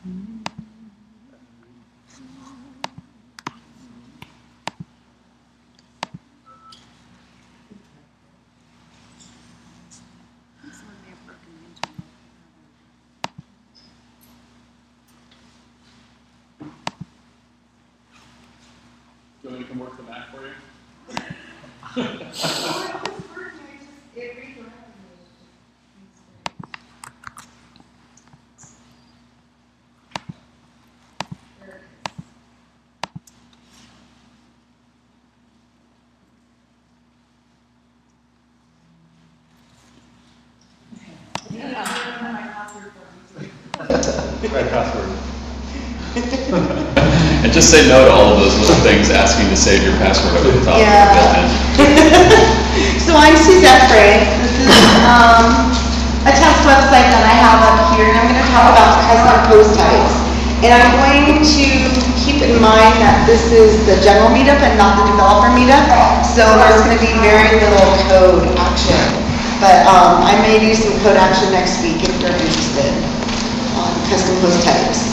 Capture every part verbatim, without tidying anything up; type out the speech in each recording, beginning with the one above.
Do you want me to come work the Mac for you? My password. And just say no to all of those little things asking to save your password over the top. Yeah. So I'm Suzette Frey. This is um, a test website that I have up here, and I'm going to talk about custom post types. And I'm going to keep in mind that this is the general meetup and not the developer meetup. So there's going to be very little code action. But um, I may do some code action next week if you're interested on custom post types.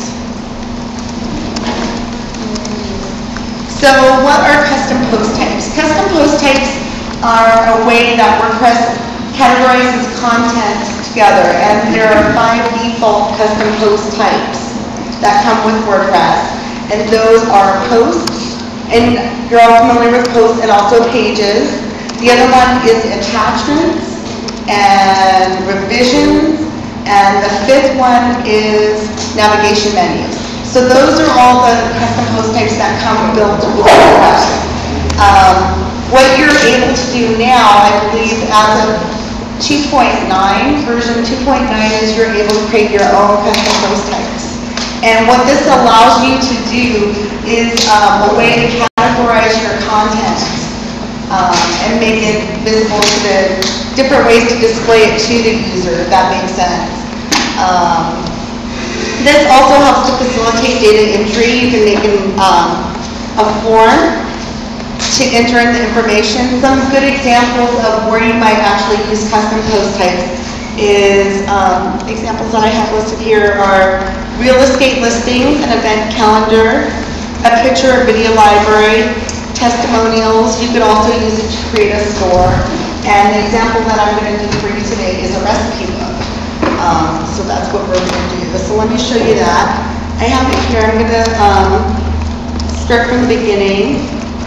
So what are custom post types? Custom post types are a way that WordPress categorizes content together, and there are five default custom post types that come with WordPress, and those are posts, and you're all familiar with posts, and also pages. The other one is attachments and revisions, and the fifth one is navigation menus. So those are all the custom post types that come built with WordPress. Um, what you're able to do now, I believe, as of two point nine, version two point nine, is you're able to create your own custom post types. And what this allows you to do is um, a way to categorize your content um, and make it visible to the different ways to display it to the user, if that makes sense. Um, This also helps to facilitate data entry. You can make an, um, a form to enter in the information. Some good examples of where you might actually use custom post types is, um, examples that I have listed here are real estate listings, an event calendar, a picture or video library, testimonials. You could also use it to create a store. And the example that I'm going to do for you today is a recipe book. Um, so that's what we're going to do. So let me show you that. I have it here. I'm going to um, start from the beginning.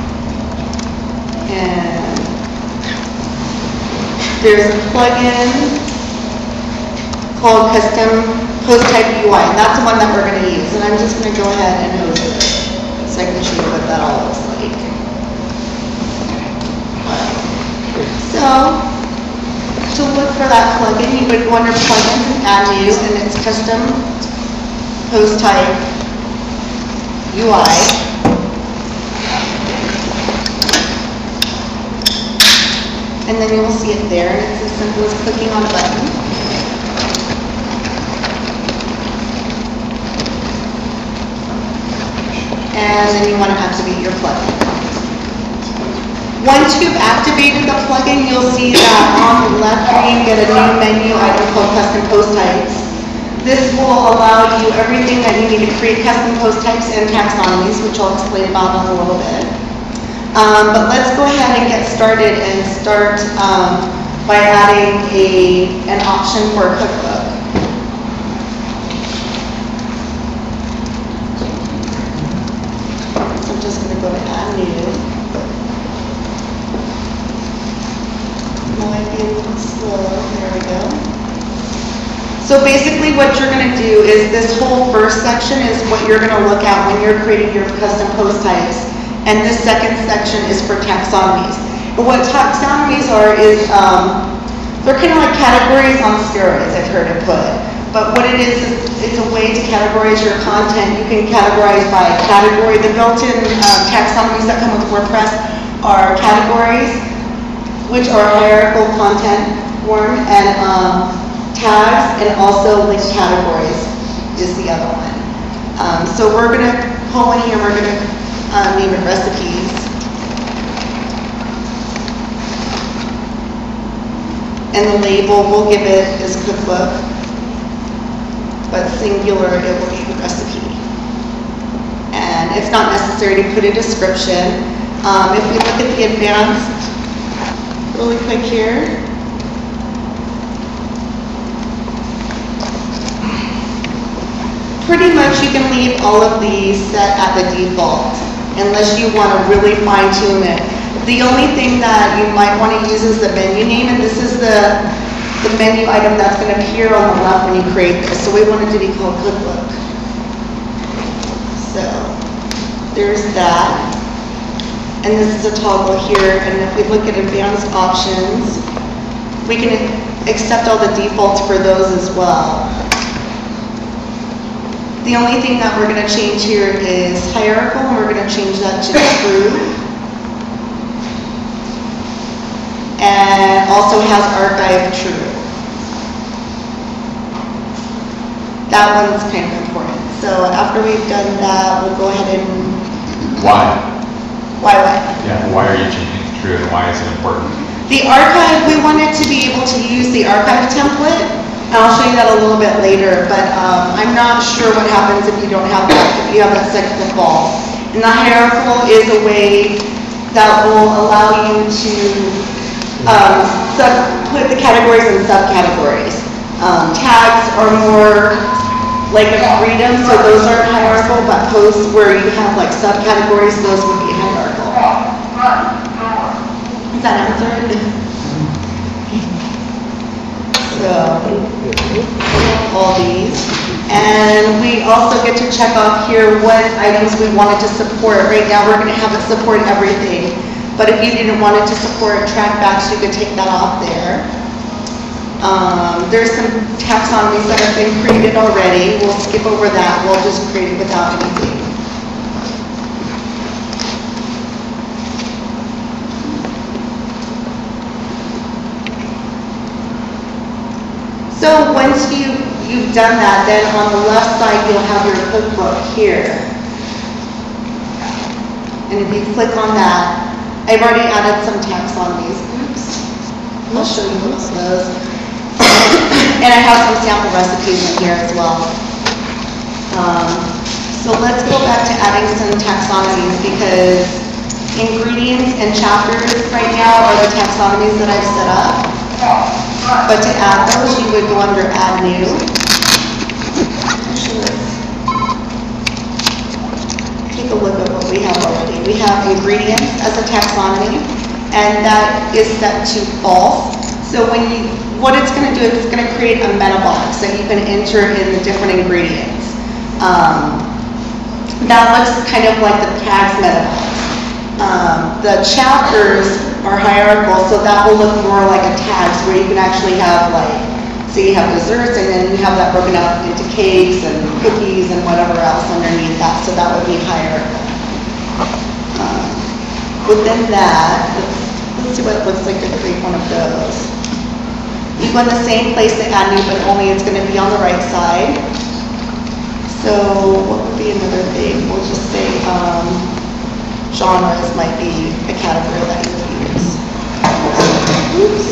And there's a plugin called Custom Post Type U I, and that's the one that we're going to use. And I'm just going to go ahead and host it so I can show you what that all looks like. So, to look for that plugin, you would go under plugins and add new, and it's custom post type U I. And then you will see it there, and it's as simple as clicking on a button. And then you want to activate your plugin. Once you've activated the plugin, you'll see that on the left here you get a new menu item called Custom Post Types. This will allow you everything that you need to create custom post types and taxonomies, which I'll explain about in a little bit. Um, but let's go ahead and get started and start um, by adding a, an option for a cookbook. So I'm just going to go to add new. Might be a little slow. There we go. So basically what you're going to do is this whole first section is what you're going to look at when you're creating your custom post types. And this second section is for taxonomies. But what taxonomies are is, um, they're kind of like categories on steroids, I've heard it put. But what it is, it's a way to categorize your content. You can categorize by category. The built-in um, taxonomies that come with WordPress are categories, which are hierarchical content form, and um, tags, and also linked categories is the other one. Um, so we're going to pull in here, we're going to um, name it recipes. And the label, we'll give it as cookbook. but singular, it will be recipe. And it's not necessary to put a description. Um, if we look at the advanced, really quick here, pretty much you can leave all of these set at the default unless you want to really fine tune it. The only thing that you might want to use is the menu name, and this is the, the menu item that's going to appear on the left when you create this. So we want it to be called cookbook. So there's that. And this is a toggle here, and if we look at advanced options, we can accept all the defaults for those as well. The only thing that we're going to change here is hierarchical, and we're going to change that to true. And also has archive true. That one's kind of important. So after we've done that, we'll go ahead and... Why? Why what? Yeah, why are you changing it to true, and why is it important? The archive, we wanted to be able to use the archive template. And I'll show you that a little bit later, but um, I'm not sure what happens if you don't have that, if you have that set to false. And the hierarchical is a way that will allow you to um, sub put the categories in subcategories. Um, tags are more like a freedom, so those aren't hierarchical, but posts where you have like subcategories, those would be hierarchical. Does that answer it? So, all these. And we also get to check off here what items we wanted to support. Right now we're going to have it support everything. But if you didn't want it to support trackbacks, you could take that off there. Um, there's some taxonomies that have been created already. We'll skip over that. We'll just create it without anything. So once you, you've done that, then on the left side you'll have your cookbook here. And if you click on that, I've already added some taxonomies. Oops. I'll show you one of those. And I have some sample recipes in here as well. Um, so let's go back to adding some taxonomies, because ingredients and chapters right now are the taxonomies that I've set up. But to add those, you would go under Add New. Take a look at what we have already. We have ingredients as a taxonomy, and that is set to false. So when you, what it's going to do is it's going to create a meta box that you can enter in the different ingredients. Um, that looks kind of like the tags meta box. Um, the chapters are hierarchical, so that will look more like a tags where you can actually have like, so you have desserts and then you have that broken out into cakes and cookies and whatever else underneath that, so that would be hierarchical. Um, within that, let's, let's see what it looks like to create one of those. You go in the same place to add new, but only it's going to be on the right side. So what would be another thing? We'll just say um, genres might be a category that you would use. Oops.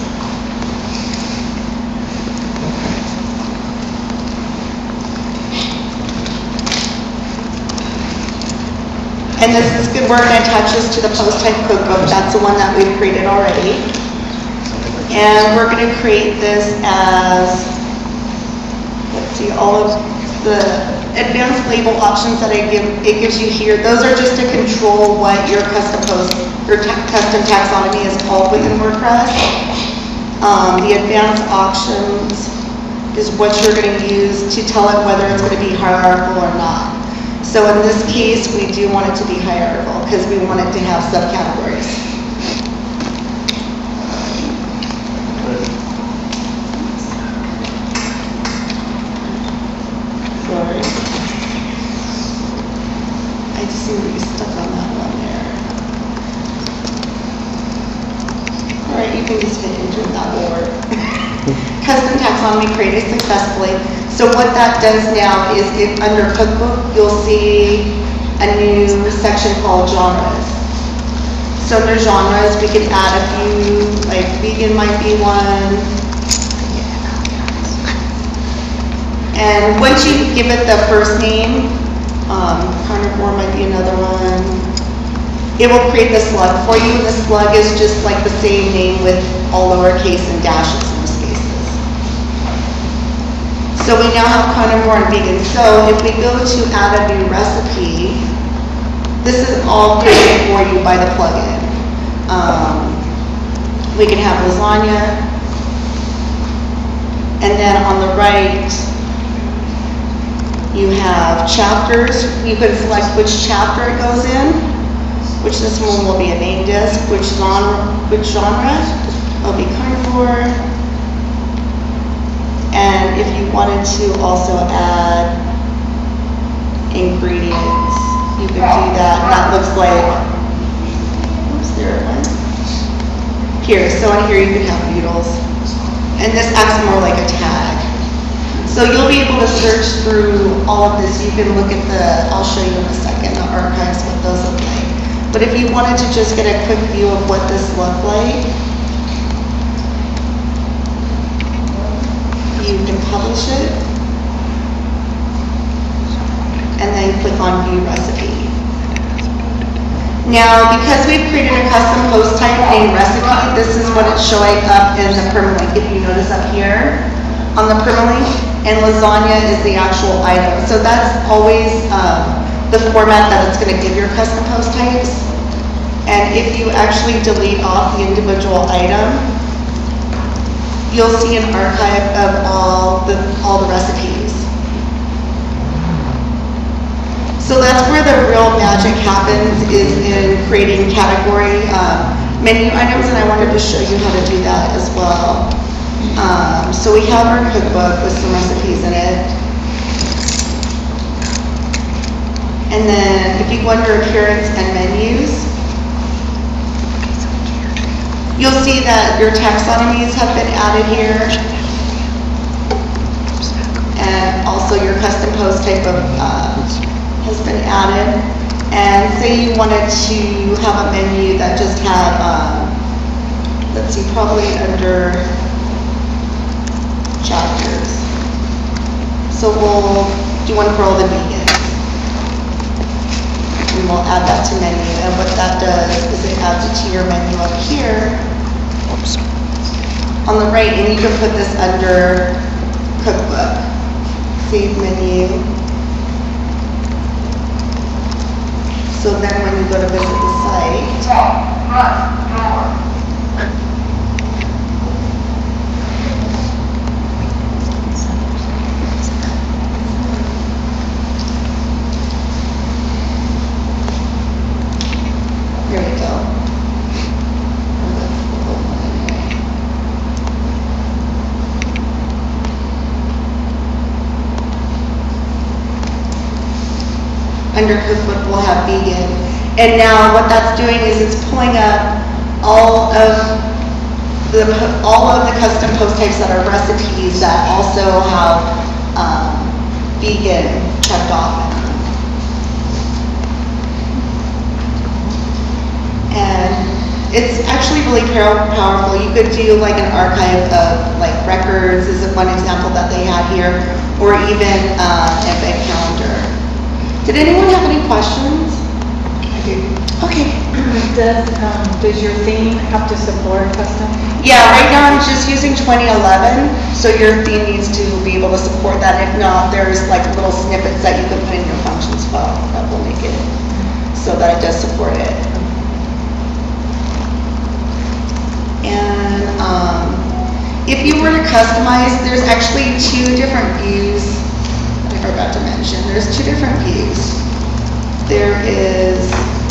And this is good. We're going to attach this to the post type cookbook. That's the one that we've created already. And we're going to create this as, let's see, all of the advanced label options that I give, it gives you here. Those are just to control what your custom post, your ta custom taxonomy is called within WordPress. Um, the advanced options is what you're going to use to tell it whether it's going to be hierarchical or not. So in this case, we do want it to be hierarchical because we want it to have subcategories. Sorry. I just seem to be stuck on that one there. All right, you can just hit enter, that will work. Custom taxonomy created successfully. So what that does now is, if under cookbook, you'll see a new section called genres. So under genres, we can add a few, like vegan might be one. And once you give it the first name, um, carnivore might be another one, it will create the slug for you. The slug is just like the same name with all lowercase and dashes, no spaces. So we now have carnivore and vegan. So if we go to add a new recipe, this is all created for you by the plugin. Um, we can have lasagna, and then on the right, you have chapters. You can select which chapter it goes in, which this one will be a main disc, which genre, which genre will be carnivore. And if you wanted to also add ingredients, you could do that. And that looks like, oops, there it went. Here, so on here you could have noodles. And this acts more like a tag. So you'll be able to search through all of this. You can look at the, I'll show you in a second, the archives, what those look like. But if you wanted to just get a quick view of what this looked like, you can publish it, and then click on View Recipe. Now, because we've created a custom post type named recipe, this is what it's showing up in the permalink. If you notice up here on the permalink, and lasagna is the actual item. So that's always um, the format that it's going to give your custom post types. And if you actually delete off the individual item, you'll see an archive of all the all the recipes. So that's where the real magic happens, is in creating category um, menu items, and I wanted to show you how to do that as well. Um, so we have our cookbook with some recipes in it. And then if you go under appearance and menus, you'll see that your taxonomies have been added here. And also your custom post type of uh, has been added. And say you wanted to have a menu that just had, um, let's see, probably under chapters. So we'll do one for all the vegans. And we'll add that to menu. And what that does is it adds it to your menu up here. Oops. On the right, and you can put this under cookbook. Save menu. So then when you go to visit the site, here we go. Under cookbook we'll have vegan. And now what that's doing is it's pulling up all of the all of the custom post types that are recipes that also have um, vegan checked off in them. And it's actually really powerful. You could do like an archive of like records, is one example that they had here, or even uh, an event calendar. Did anyone have any questions? Okay. Does, um, does your theme have to support custom? Yeah, right now I'm just using twenty eleven, so your theme needs to be able to support that. If not, there's like little snippets that you can put in your functions file that will make it so that it does support it. And um, if you were to customize, there's actually two different views. I forgot to mention, there's two different views. There is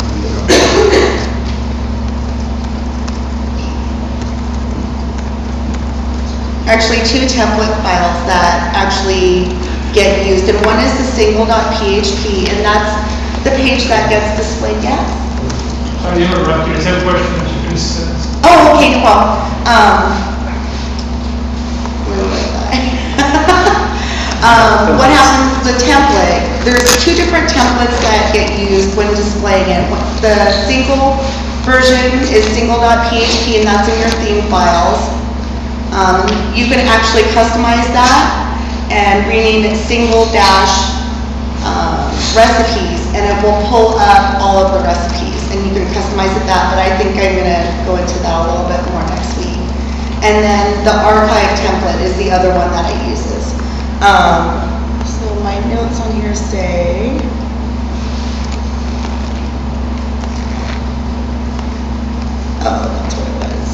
actually two template files that actually get used, and one is the single dot P H P, and that's the page that gets displayed. Yes? Sorry to interrupt you. I just have a question that you can send. Oh, okay, no problem. Um, where was I? um, what happens, the template, there's two different templates that get used when displaying it. The single version is single dot P H P, and that's in your theme files. Um, you can actually customize that, and rename it single dash um, recipes, and it will pull up all of the recipes, and you can customize it that, but I think I'm gonna go into that a little bit more next week. And then the archive template is the other one that I uses. Um, so my notes on here say, oh, that's what it was.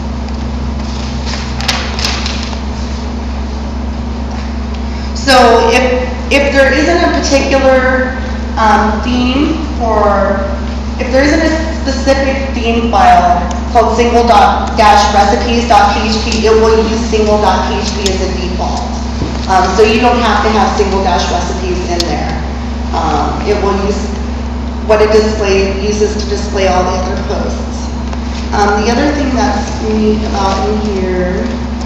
So if, if there isn't a particular um, theme for, if there isn't a specific theme file called single-recipes.php, it will use single.php as a default. Um, so you don't have to have single-recipes in there. Um, it will use what it display, uses to display all the other posts. Um, the other thing that's neat about in here,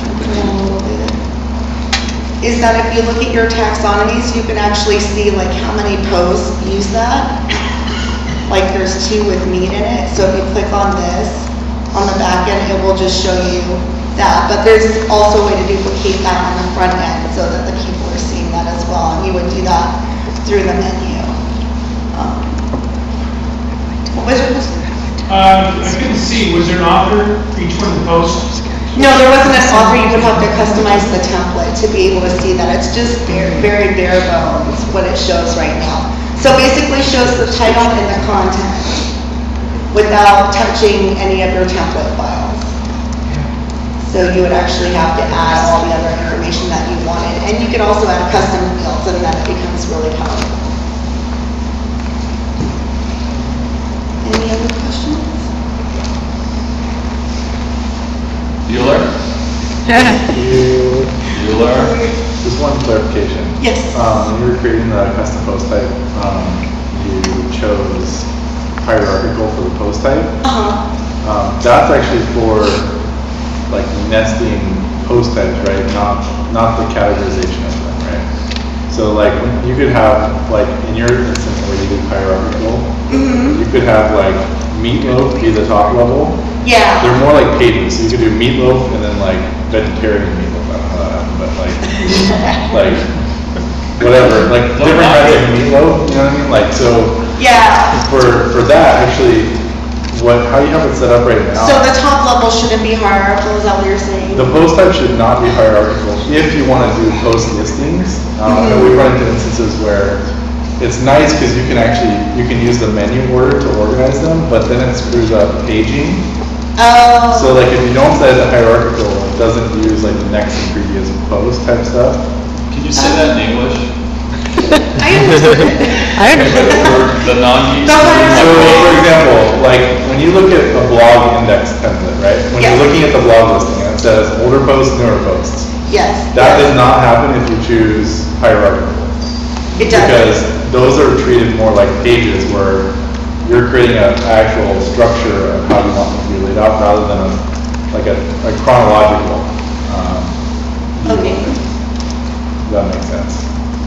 is that if you look at your taxonomies, you can actually see like how many posts use that. Like there's two with meat in it, so if you click on this, on the back end, it will just show you that. But there's also a way to duplicate that on the front end so that the people are seeing that as well, and you would do that through the menu. Um, what was your question? Um, I couldn't see, was there an author for each one of the posts? No, there wasn't an author. You would have to customize the template to be able to see that. It's just very, very bare bones what it shows right now. So basically shows the title and the content without touching any of your template files. So you would actually have to add all the other information that you wanted. And you can also add custom fields, and then it becomes really powerful. Any other questions? Bueller? You, Bueller? just one clarification. Yes. Um, when you were creating the custom post type, um, you chose hierarchical for the post type. Uh-huh. Um, that's actually for like nesting post types, right? Not not the categorization of them, right? So like you could have like in your instance where you did hierarchical, Mm-hmm. you could have like meatloaf be the top level. Yeah. They're more like pages, so you could do meatloaf and then like vegetarian meatloaf. I don't know how that happened, but like like whatever, like different kinds of meatloaf. You know what I mean? Like so. Yeah. For for that actually, what how you have it set up right now. So the top level shouldn't be hierarchical, is that what you're saying? The post type should not be hierarchical if you want to do post listings. Um, and we run into instances where it's nice because you can actually, you can use the menu order to organize them, but then it screws up paging. Oh. So like if you don't set it hierarchical, it doesn't use like the next and previous post type stuff. Can you say that in English? I understand. I understand. For the non-geeks? No, So no, for example, like when you look at a blog index template, right? When Yes. you're looking at the blog listing, it says older posts, newer posts. Yes. That does not happen if you choose hierarchical. It does. Because those are treated more like pages where you're creating an actual structure of how you want them to be laid out rather than a, like a, a chronological, um, view of Okay. it. Does that make sense?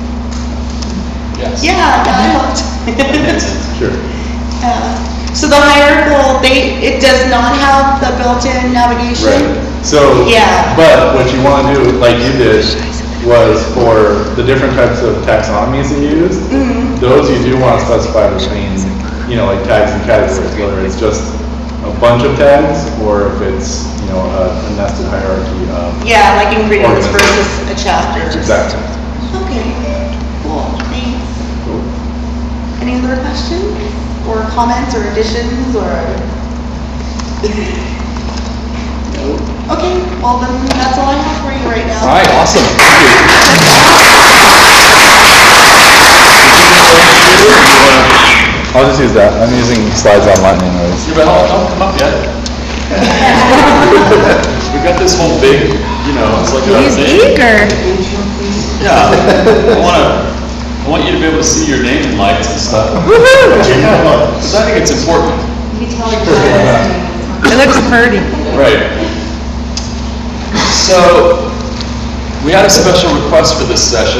Yes. Yeah, that helped. That makes sense. Sure. Uh, So the hierarchical, they, it does not have the built-in navigation? Right. So, Yeah. but what you want to do, like you did, was for the different types of taxonomies that you use, Mhm. those you do want to specify between, you know, like tags and categories, whether it's just a bunch of tags or if it's, you know, a, a nested hierarchy of. Yeah, like ingredients Organization. versus a chapter. Exactly. Okay, cool, thanks. Cool. Any other questions, or comments, or additions, or? No? Okay, well then, that's all I have for you right now. All right, awesome. Thank you. I'll just use that. I'm using slides online anyways. Yeah, but don't, don't come up yet. We got this whole big, you know, it's like a He's thing. eager. Yeah, I wanna, I want you to be able to see your name in lights and stuff. Woohoo! Because I think it's important. It looks pretty. Right. So, we had a special request for this session.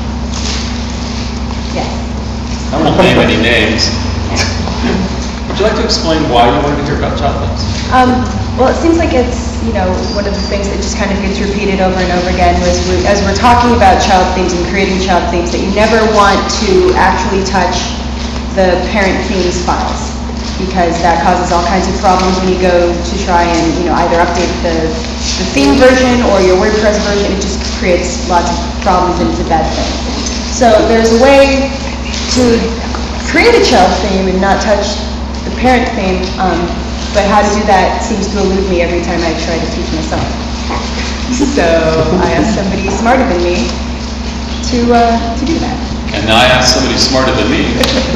Yes. I won't name any names. Would you like to explain why you wanted to hear about chocolates? Um, well, it seems like it's you know, one of the things that just kind of gets repeated over and over again was, we- as we're talking about child themes and creating child themes, that you never want to actually touch the parent themes files, because that causes all kinds of problems when you go to try and, you know, either update the, the theme version or your WordPress version. It just creates lots of problems and it's a bad thing. So there's a way to create a child theme and not touch the parent theme, um, but how to do that seems to elude me every time I try to teach myself. So I asked somebody smarter than me to, uh, to do that. And now I have somebody smarter than me.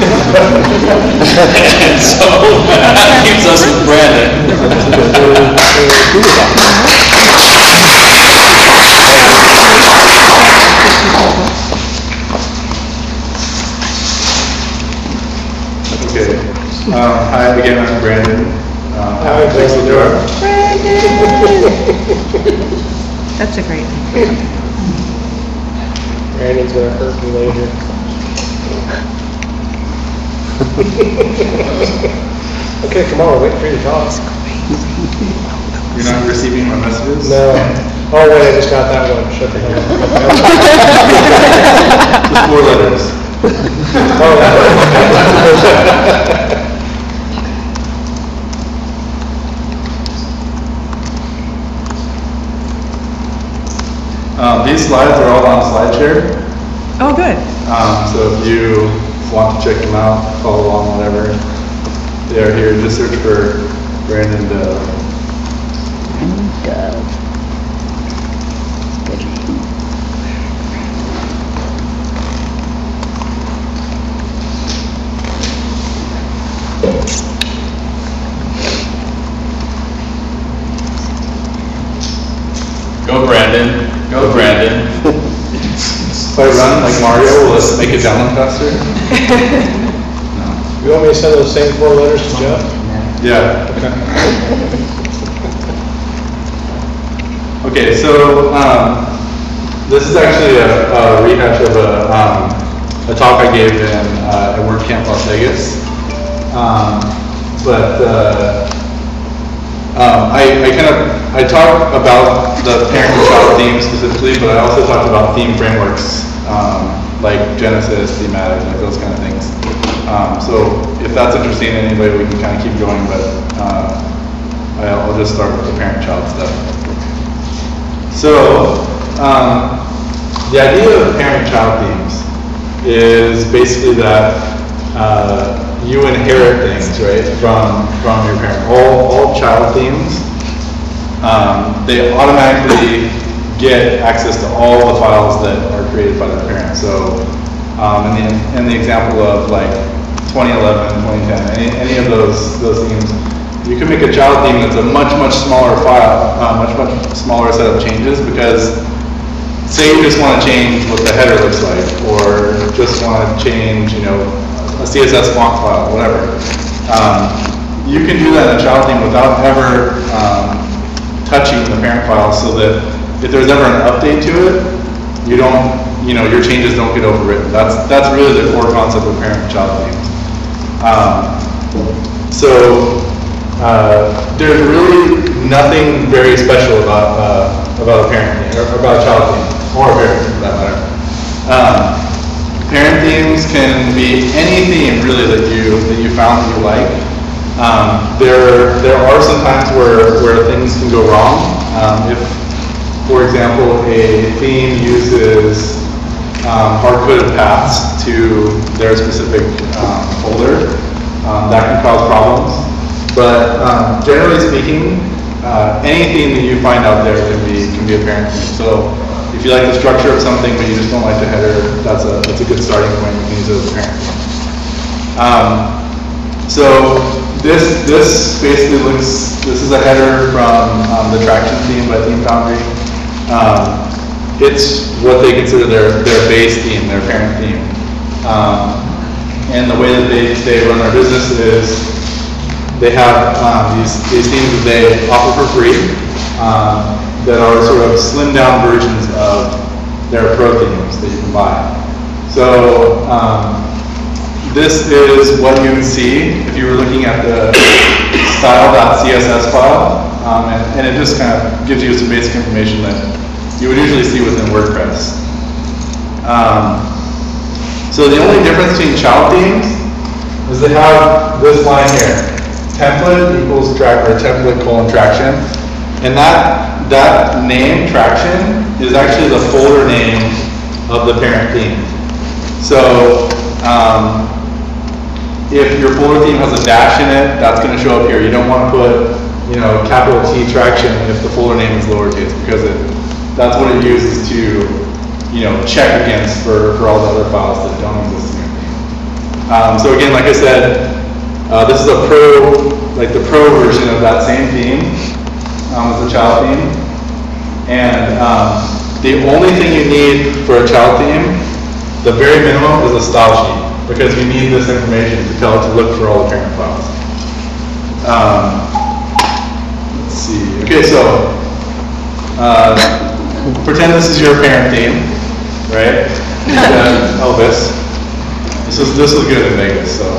And so that leaves us with Brandon. Okay. Um, hi again, I'm Brandon. Um, hi, thanks for doing. That's a great name. Brandon's gonna hurt me later. Okay, come on, wait for you to talk. You're not receiving my messages? No. Oh, wait, I just got that one. Shut the hell up. Just four letters. Oh, that one. Um, these slides are all on SlideShare. Oh, good. Um, so if you want to check them out, follow along, whatever, they are here. Just search for Brandon Dove. Go Brandon, go Brandon. If I run like Mario, will it make it download faster? No. You want me to send those same four letters to Jeff? Yeah. Okay, so um, this is actually a, a rehash of a, um, a talk I gave in uh, at WordCamp Las Vegas. Um, but uh, um, I, I kind of I talked about the parent and child theme specifically, but I also talked about theme frameworks um, like Genesis, Thematic, like those kind of things. Um, so if that's interesting in any way, we can kind of keep going, but uh, I'll just start with the parent-child stuff. So um, the idea of parent-child themes is basically that uh, you inherit things, right, from from your parent. All all child themes, um, they automatically get access to all the files that are created by their parent. So um, in the in the example of like twenty eleven, twenty ten, any any of those those themes, you can make a child theme that's a much much smaller file, uh, much much smaller set of changes, because say you just want to change what the header looks like, or just want to change, you know, a C S S font file, whatever. Um, you can do that in a child theme without ever um, touching the parent file, so that if there's ever an update to it, you don't, you know, your changes don't get overwritten. That's that's really the core concept of parent-child themes. Um, so uh, there's really nothing very special about uh, about a parent theme, or about a child theme, or a parent theme for that matter. Um, Parent themes can be any theme really that you that you found that you like. Um, there there are some times where where things can go wrong. Um, if, for example, a theme uses um, hard-coded paths to their specific um, folder, um, that can cause problems. But um, generally speaking, uh, any theme that you find out there can be can be a parent theme. So if you like the structure of something but you just don't like the header, that's a that's a good starting point. You can use it as a parent. Um, so this this basically looks. This is a header from um, the Traction theme by Theme Foundry. Um, it's what they consider their their base theme, their parent theme. Um, and the way that they they run their business is they have um, these these themes that they offer for free. Um, that are sort of slimmed down versions of their pro themes that you can buy. So um, this is what you would see if you were looking at the style dot C S S file. um, and, and it just kind of gives you some basic information that you would usually see within WordPress. Um, so the only difference between child themes is they have this line here, template equals track, or template colon traction, and that that name traction is actually the folder name of the parent theme. So um, if your folder theme has a dash in it, that's going to show up here. You don't want to put, you know, capital T traction if the folder name is lowercase, because it that's what it uses to, you know, check against for, for all the other files that don't exist in your theme. Um, so again, like I said, uh, this is a pro, like the pro version of that same theme um, as the child theme. And um, the only thing you need for a child theme, the very minimum, is a style sheet, because you need this information to tell it to look for all the parent files. Um, let's see. Okay, so uh, pretend this is your parent theme, right? Uh, Elvis. This was this was good in Vegas, so.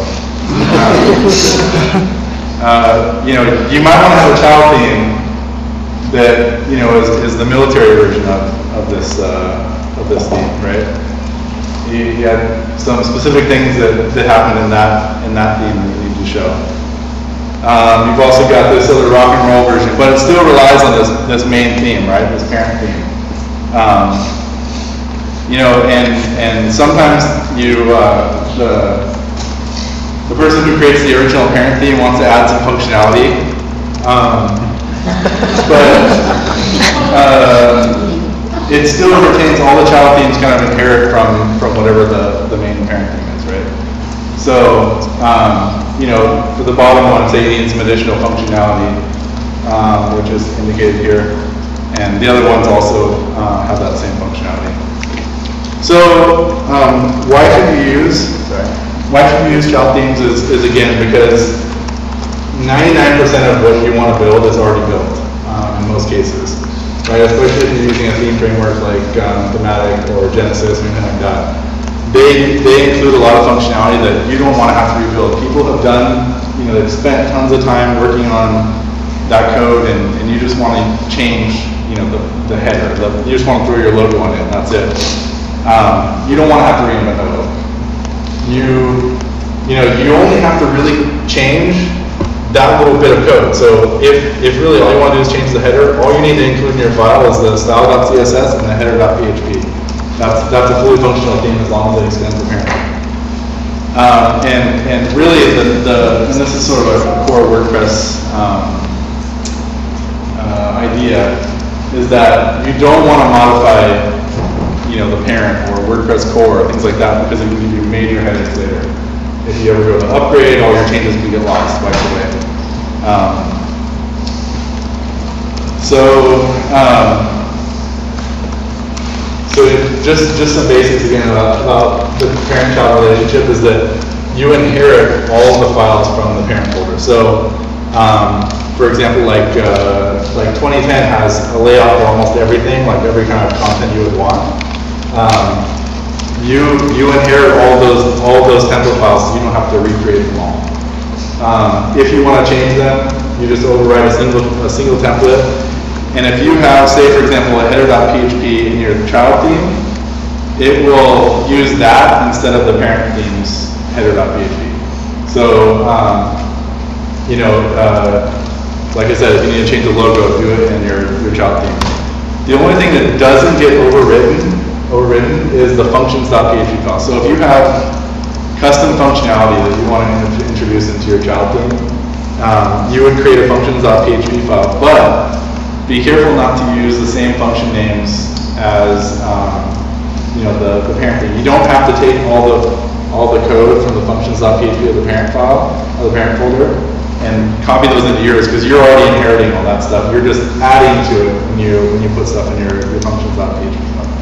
Um, uh, you know, you might want to have a child theme that, you know, is, is the military version of, of this uh, of this theme, right? You, you had some specific things that, that happened in that in that theme that you need to show. Um, you've also got this other rock and roll version, but it still relies on this this main theme, right? This parent theme. Um, you know, and and sometimes you uh, the the person who creates the original parent theme wants to add some functionality. Um, But uh, it still retains all the child themes kind of inherit from, from whatever the, the main parent theme is, right? So, um, you know, for the bottom one, say you need some additional functionality, um, which is indicated here, and the other ones also uh, have that same functionality. So, um, why should you use, sorry, why should you use child themes is, is again, because ninety-nine percent of what you want to build is already built, um, in most cases, right? Especially if you're using a theme framework like um, Thematic or Genesis or anything like that. They, they include a lot of functionality that you don't want to have to rebuild. People have done, you know, they've spent tons of time working on that code, and, and you just want to change, you know, the, the header. The, you just want to throw your logo on it, and that's it. Um, you don't want to have to reinvent the wheel. You, you know, you only have to really change that little bit of code. So if, if really all you want to do is change the header, all you need to include in your file is the style dot C S S and the header dot P H P. That's, that's a fully functional theme as long as it extends the parent. Um, and, and really, the, the, and this is sort of a core WordPress um, uh, idea, is that you don't want to modify, you know, the parent or WordPress core or things like that, because it can give you major headaches later. If you ever go to upgrade, all your changes can get lost by the way. Um, so, um, so it, just just some basics again about, about the parent-child relationship is that you inherit all the files from the parent folder. So, um, for example, like uh, like twenty ten has a layout for almost everything, like every kind of content you would want. Um, You you inherit all those all those template files, so you don't have to recreate them all. Um, if you want to change them, you just override a single a single template. And if you have, say for example, a header dot P H P in your child theme, it will use that instead of the parent theme's header dot P H P. So um, you know, uh, like I said, if you need to change the logo, do it in your your child theme. The only thing that doesn't get overwritten overridden is the functions dot P H P file. So if you have custom functionality that you want to in introduce into your child theme, um, you would create a functions dot P H P file, but be careful not to use the same function names as um, you know, the, the parent theme. You don't have to take all the all the code from the functions dot P H P of the parent file, or the parent folder, and copy those into yours, because you're already inheriting all that stuff. You're just adding to it when you when you put stuff in your, your functions dot P H P file.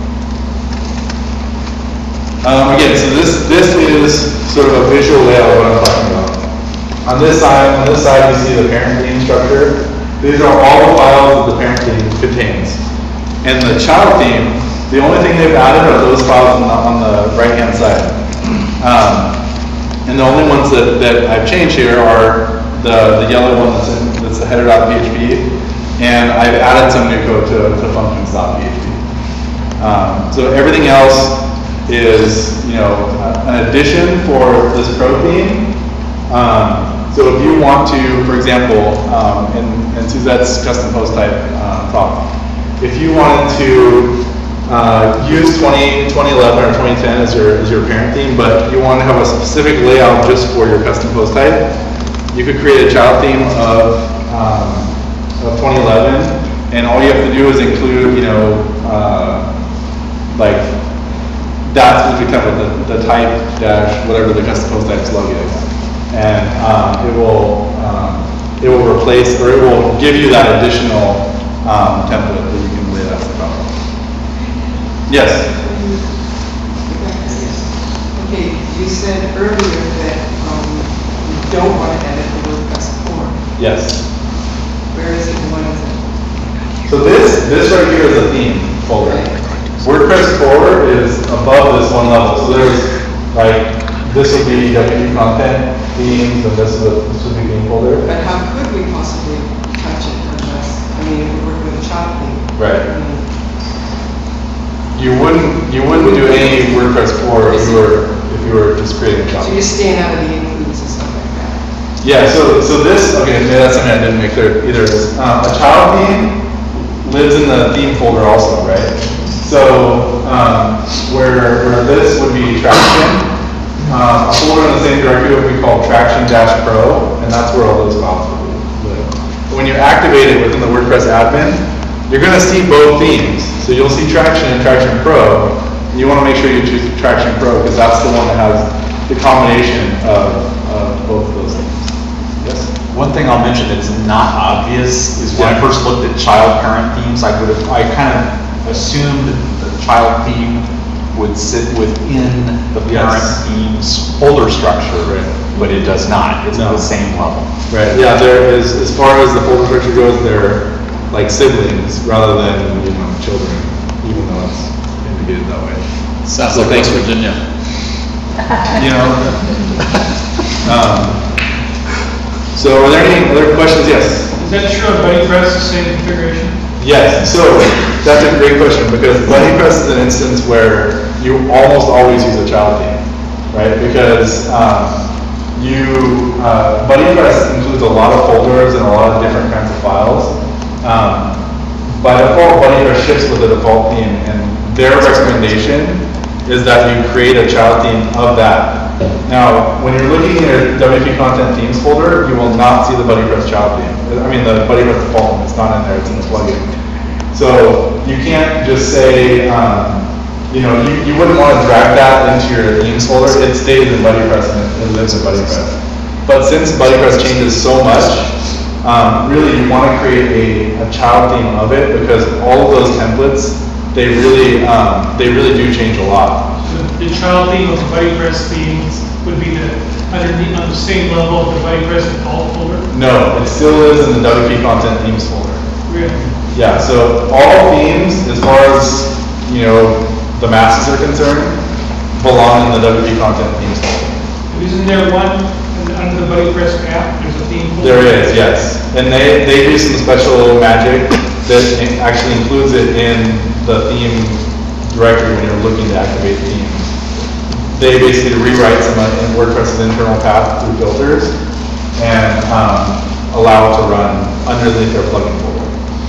Um, again, so this this is sort of a visual layout of what I'm talking about. On this side, on this side, you see the parent theme structure. These are all the files that the parent theme contains. And the child theme, the only thing they've added are those files on the, on the right-hand side. Um, and the only ones that, that I've changed here are the the yellow one that's in, that's the header dot P H P, and I've added some new code to, to functions.php. Um, so everything else is, you know, an addition for this pro theme. Um, so if you want to, for example, um, in, in Suzette's custom post type uh, talk, if you wanted to uh, use twenty, twenty eleven or twenty ten as your, as your parent theme, but you want to have a specific layout just for your custom post type, you could create a child theme of, um, of twenty eleven, and all you have to do is include, you know, uh, like that specific template, the, the type dash whatever the custom post type slug is, and um, it will um, it will replace, or it will give you that additional um, template that you can lay that stuff out. Yes. Okay, you said earlier that um, you don't want to edit the WordPress form. Yes. Where is it and what is it? So this this right here is a theme folder. WordPress core is above this one level. So there's like, this would be W P content, themes, and this would, this would be theme folder. But how could we possibly touch it unless, I mean, if we're working with a child thing? Right. I mean, You wouldn't you wouldn't do any WordPress core if you were if you were just creating a So child. you're staying out of the includes and stuff like that. Yeah. So so this okay. Maybe that's something I didn't make clear either. Um, a child theme lives in the theme folder also, right? So um, where where this would be Traction, um, a folder in the same directory would be called Traction-Pro, and that's where all those files would live. When you activate it within the WordPress admin, you're going to see both themes. So you'll see Traction and Traction Pro. You want to make sure you choose Traction Pro because that's the one that has the combination of, of both of those things. Yes? One thing I'll mention that's not obvious is when I Yeah. first looked at child parent themes, I would have, I kind of assumed the child theme would sit within the parent Yes. theme's folder structure, Right. but it does not. It's at No. the same level. Right. Yeah. There is, as far as the folder structure goes, they're like siblings rather than, you know, children, even though it's indicated that way. Sounds like thanks, Virginia. You know. um, so, are there any other questions? Yes. Is that true on BuddyPress, the same configuration? Yes. So that's a great question because BuddyPress is an instance where you almost always use a child theme, right? Because um, you uh, BuddyPress includes a lot of folders and a lot of different kinds of files. Um, by default, BuddyPress ships with a default theme, and their recommendation is that you create a child theme of that. Now, when you're looking at your W P content themes folder, you will not see the BuddyPress child theme. I mean, the BuddyPress default theme, it's not in there, it's in the plugin. So you can't just say, um, you know, you, you wouldn't want to drag that into your themes folder. It stays in BuddyPress and it, it lives in BuddyPress. But since BuddyPress changes so much, um, really you want to create a, a child theme of it because all of those templates, they really, um, they really do change a lot. So the child theme of the BuddyPress themes would be the, underneath, on the same level of the BuddyPress default folder? No, it still is in the W P content themes folder. Really? Yeah, so all themes, as far as, you know, the masses are concerned, belong in the W P content themes folder. Isn't there one under the BuddyPress app, there's a theme folder? There is, yes. And they, they do some special magic that actually includes it in the theme directory when you're looking to activate themes. They basically rewrite some in WordPress's internal path through filters and um, allow it to run underneath their plugin folder.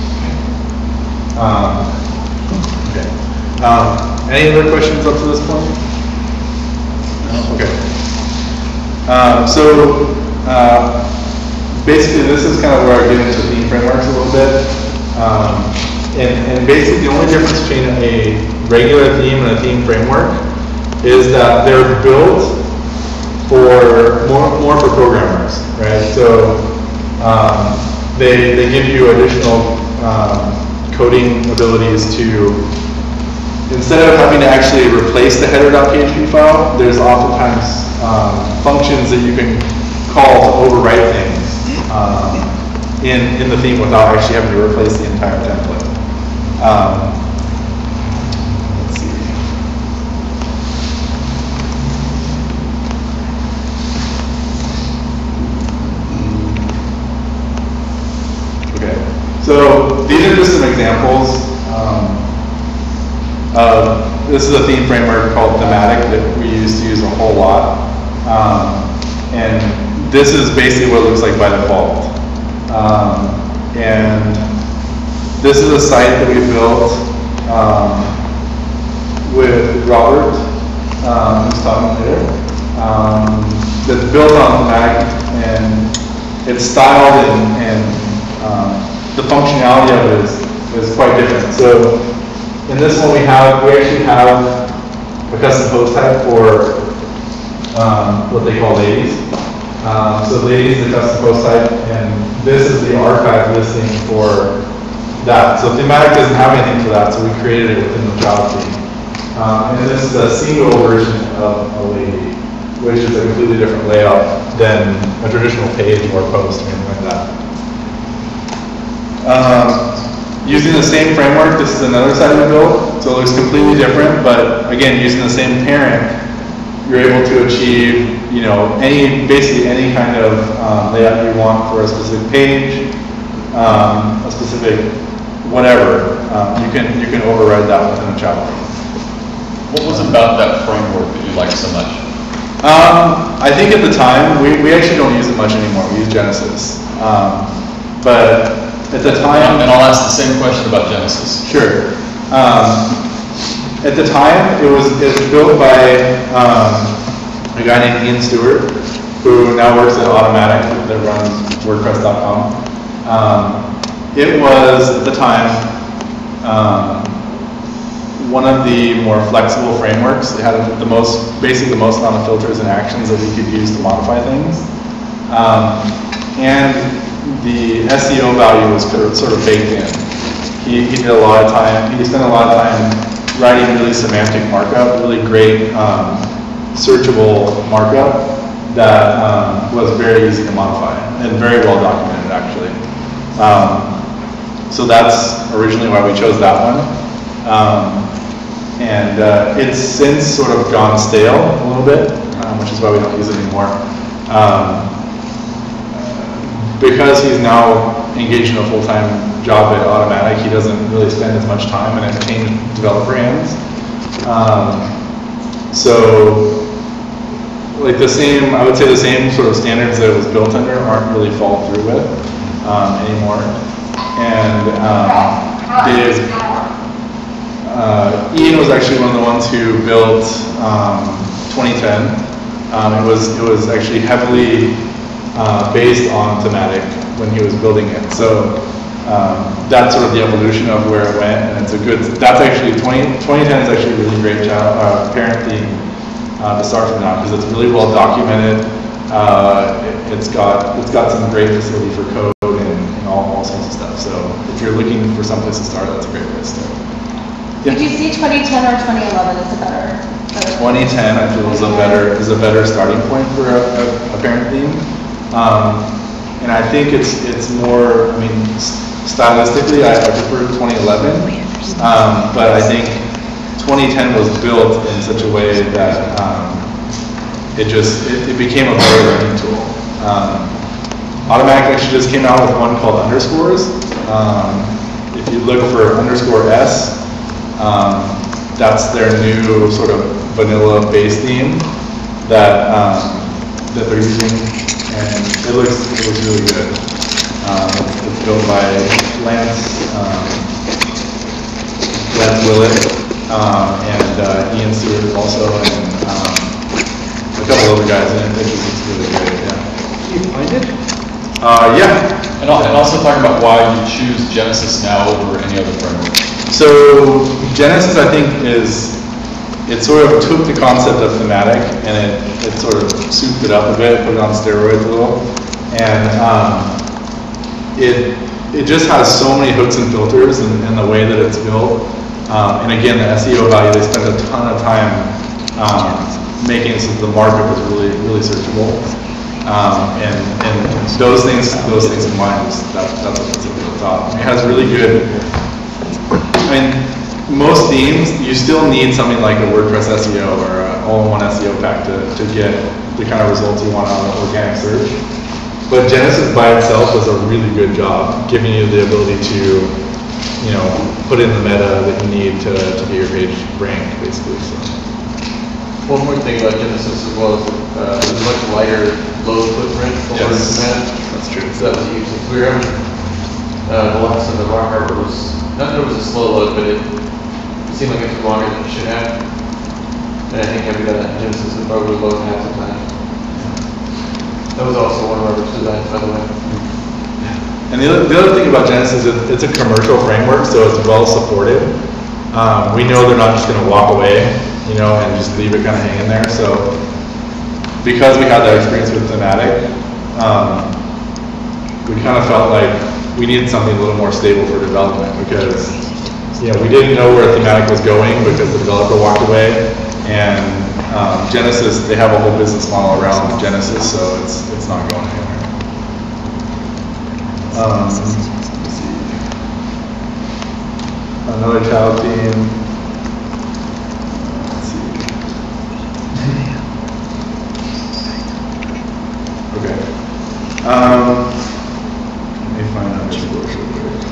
Um, okay. Um, any other questions up to this point? Okay. Um, so uh, basically, this is kind of where I get into theme frameworks a little bit. Um, and, and basically, the only difference between a regular theme and a theme framework is that they're built for more, more for programmers, right? So um, they, they give you additional um, coding abilities to, instead of having to actually replace the header.php file, there's oftentimes um, functions that you can call to overwrite things um, in, in the theme without actually having to replace the entire template. Um, let's see. Okay. So So these are just some examples. Um, uh, this is a theme framework called Thematic that we used to use a whole lot. Um, and this is basically what it looks like by default. Um, and this is a site that we built um, with Robert, um, who's talking later. Um, that's built on Thematic, and it's styled and, and um, the functionality of it is, is quite different. So in this one we have, we actually have a custom post type for um, what they call ladies. Um, so ladies is the custom post type, and this is the archive listing for that. So Thematic doesn't have anything for that, so we created it within the child theme. Um, and this is a single version of a lady, which is a completely different layout than a traditional page or post or anything like that. Um, using the same framework, this is another site we built, so it looks completely different, but again, using the same parent, you're able to achieve, you know, any, basically any kind of um, layout you want for a specific page, um, a specific whatever. Um, you can you can override that within a child. What was about that framework that you liked so much? Um, I think at the time, we, we actually don't use it much anymore. We use Genesis. Um, but at the time... And I'll ask the same question about Genesis. Sure. Um, at the time, it was, it was built by um, a guy named Ian Stewart, who now works at Automatic, that runs WordPress dot com. Um, it was, at the time, um, one of the more flexible frameworks. It had the most, basically the most amount of filters and actions that we could use to modify things. Um, and the S E O value was sort of baked in. He, he did a lot of time, he spent a lot of time writing really semantic markup, really great um, searchable markup that um, was very easy to modify and very well documented actually. Um, so that's originally why we chose that one. Um, and uh, it's since sort of gone stale a little bit, um, which is why we don't use it anymore. Um, because he's now engaged in a full-time job at Automatic, he doesn't really spend as much time in entertained developer hands. Um, so, like the same, I would say the same sort of standards that it was built under aren't really followed through with um, anymore. And um, Dave, uh, Ian was actually one of the ones who built um, twenty ten. Um, it was it was actually heavily uh, based on Thematic when he was building it. So um, that's sort of the evolution of where it went, and it's a good. That's actually twenty ten is actually a really great child, uh, parent theme uh, to start from now because it's really well documented. Uh, it, it's got it's got some great facility for code and, and all, all sorts of stuff. So if you're looking for some place to start, that's a great place to start. Did you see twenty ten or twenty eleven as a better? better twenty ten, I feel, is a better is a better starting point for a, a, a parent theme, um, and I think it's it's more. I mean, stylistically, I, I prefer twenty eleven, um, but I think twenty ten was built in such a way that um, it just it, it became a better learning tool. Um, Automatic actually just came out with one called Underscores. Um, if you look for underscore S. Um, that's their new sort of vanilla base theme that um, that they're using, and it looks it looks really good. Um, it's, it's built by Lance um, Lance Willett um, and uh, Ian Stewart also, and um, a couple other guys, and it looks really good. Yeah. Can you find it? Uh, yeah. And, al- and also talk about why you choose Genesis now over any other framework. So Genesis, I think, is, it sort of took the concept of Thematic and it, it sort of souped it up a bit, put it on steroids a little. And um, it it just has so many hooks and filters in, in the way that it's built. Um, and again, the S E O value, they spend a ton of time um, making it so the markup is really, really searchable. Um, and, and those things, those things combined, that, that's what puts it at the top. It has really good. I mean, most themes, you still need something like a WordPress S E O or an all-in-one S E O pack to, to get the kind of results you want out of organic search. But Genesis by itself does a really good job giving you the ability to, you know, put in the meta that you need to, to get your page ranked, basically. So. One more thing about Genesis as well is uh, it's a much lighter load footprint for Yes, orders to manage. that's true. So that was used. We were having, uh, the last of the Rock Harbor was, not that it was a slow load, but it, it seemed like it took longer than it should have. And I think having done that in Genesis, it probably load half the time. That was also one of our designs, by the way. And the other, the other thing about Genesis is it's a commercial framework, so it's well supported. Um, we know they're not just going to walk away, you know, and just leave it kind of hanging there. So because we had that experience with Thematic, um, we kind of felt like we needed something a little more stable for development because, you know, we didn't know where Thematic was going because the developer walked away. And um, Genesis, they have a whole business model around Genesis, so it's it's not going anywhere. Um, let's see. Another child theme. Let's see. Okay. Um, let me find out which works real quick.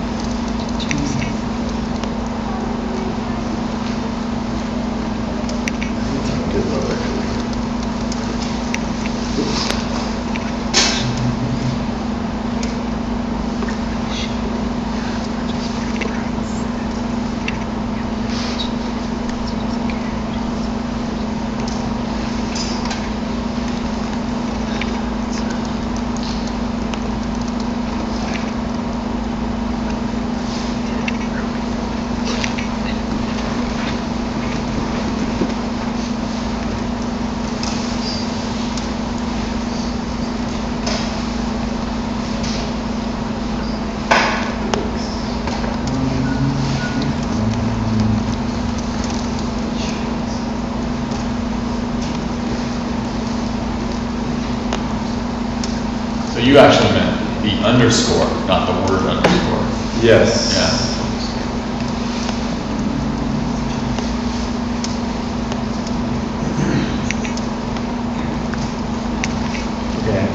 So you actually meant the underscore, not the word underscore. Yes. Yeah. Okay.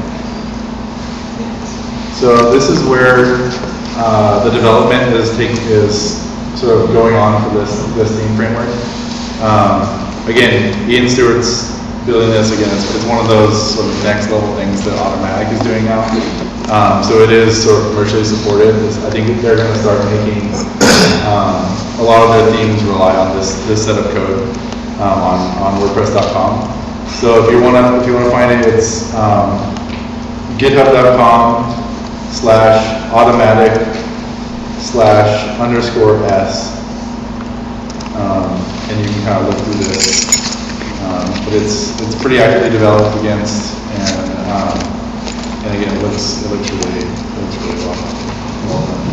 So this is where uh, the development is taking is sort of going on for this this theme framework. Um, again, Ian Stewart's building this again. It's, it's one of those sort of next level things that Automatic is doing now. Um, so it is sort of commercially supported. It's, I think they're going to start making um, a lot of their themes rely on this this set of code um, on on WordPress dot com. So if you want to if you want to find it, it's um, github dot com slash automatic slash underscore s, um, and you can kind of look through this. Um, but it's it's pretty actively developed against, and um, and again, it looks it looks really it looks really well. well done.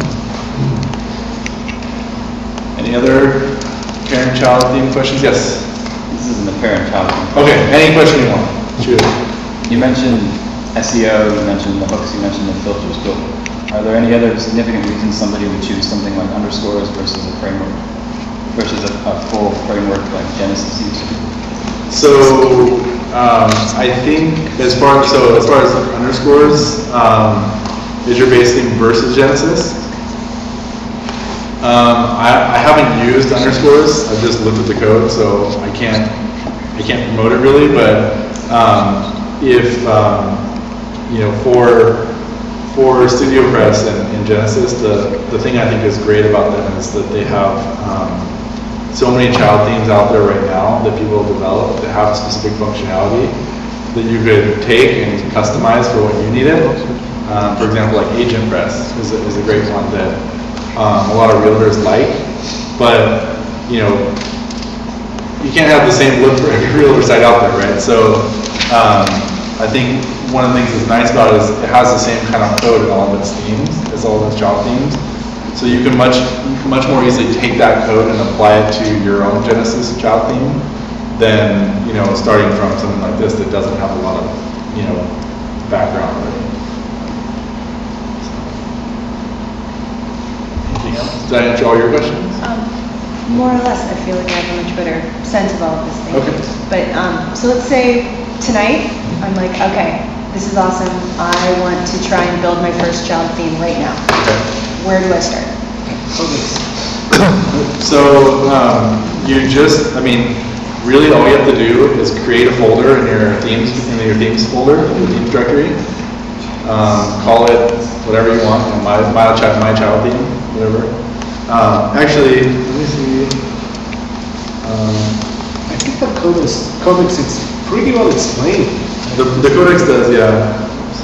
Any other parent-child theme questions? Yes. This isn't a parent-child theme. Okay. Any question you want? Shoot. You mentioned S E O. You mentioned the hooks. You mentioned the filters. But are there any other significant reasons somebody would choose something like underscores versus a framework, versus a, a full framework like Genesis uses? So um, I think as far so as far as underscores, um, is your base theme versus Genesis? Um, I, I haven't used underscores. I've just looked at the code, so I can't I can't promote it really. But um, if um, you know for for StudioPress and, and Genesis, the the thing I think is great about them is that they have um, so many child themes out there right now that people have developed that have specific functionality that you could take and customize for what you needed. Um, for example, like AgentPress is a, is a great one that um, a lot of realtors like, but you know, you can't have the same look for every realtor site out there, right? So um, I think one of the things that's nice about it is it has the same kind of code in all of its themes, as all of its child themes. So you can much much more easily take that code and apply it to your own Genesis child theme than, you know, starting from something like this that doesn't have a lot of, you know, background already. Anything else? Did I answer all your questions? Um, more or less, I feel like I have a much better sense of all of this thing. Okay. But, um, so let's say tonight, I'm like, okay, this is awesome, I want to try and build my first child theme right now. Where do I start? So, um, you just, I mean, really all you have to do is create a folder in your themes, in your themes folder, your themes directory. Um, call it whatever you want, you know, my, my child, my child theme, whatever. Um, actually, let me see. Um, I think the codex, codex is pretty well explained. the, the codex does, yeah.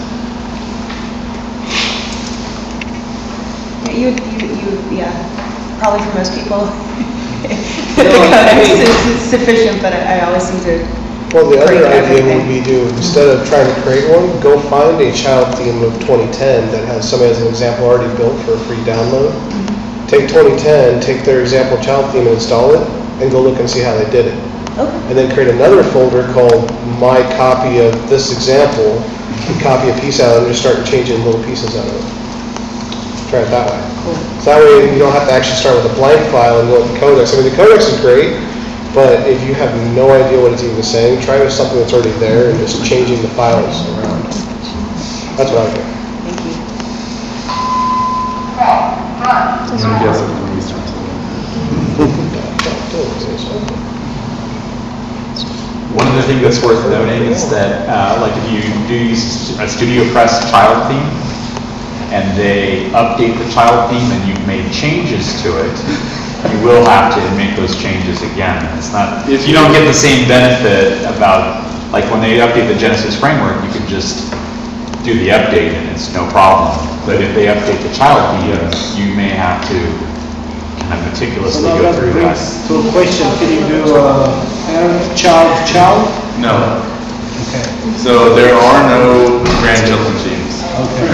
Yeah, You, you, you, yeah, probably for most people, the No, I codex mean- is is sufficient, but I I always seem to. Well, the other break idea everything. would be to, instead of trying to create one, go find a child theme of twenty ten that has somebody as an example already built for a free download. Take twenty ten, take their example child theme and install it, and go look and see how they did it. Okay. And then create another folder called my copy of this example, and copy a piece out and just start changing little pieces out of it. Try it that way. So that way you don't have to actually start with a blank file and go with the codex. I mean, the codex is great, but if you have no idea what it's even saying, try with something that's already there and just changing the files around. That's what I do. Thank you. I'm gonna guess it when we start One of the things that's worth noting is that, uh, like if you do use a StudioPress child theme, and they update the child theme and you've made changes to it, you will have to make those changes again. It's not, if you don't get the same benefit about, like when they update the Genesis framework, you can just do the update and it's no problem. But if they update the child theme, you may have to kind of meticulously So now go that through that. brings to a question, can you do uh, parent, child, child? No. Okay. So there are no grandchildren themes. Okay.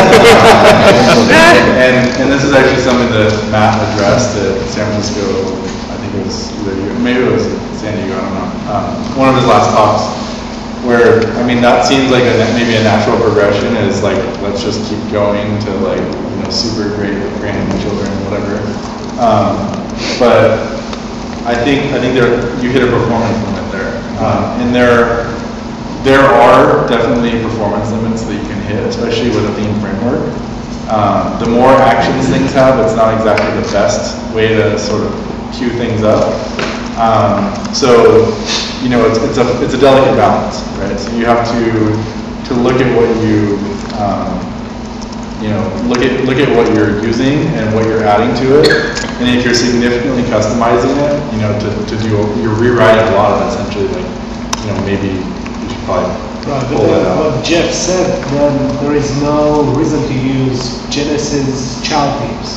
And, and this is actually something that Matt addressed at San Francisco, I think it was either you, maybe it was San Diego, I don't know, um, one of his last talks, where, I mean, that seems like a, maybe a natural progression is like, let's just keep going to like, you know, super great grandchildren, whatever. Um, but I think, I think there, you hit a performance limit there. Um, and there, there are definitely performance limits that you can hit, especially with a theme framework. Um, the more actions things have, it's not exactly the best way to sort of queue things up. Um, so, you know, it's, it's a it's a delicate balance, right? So you have to to look at what you um, you know look at look at what you're using and what you're adding to it. And if you're significantly customizing it, you know, to, to do you're rewriting a lot of it, essentially, like, you know, maybe you should probably Right, but pull that then out. what Jeff said, then there is no reason to use Genesis child themes.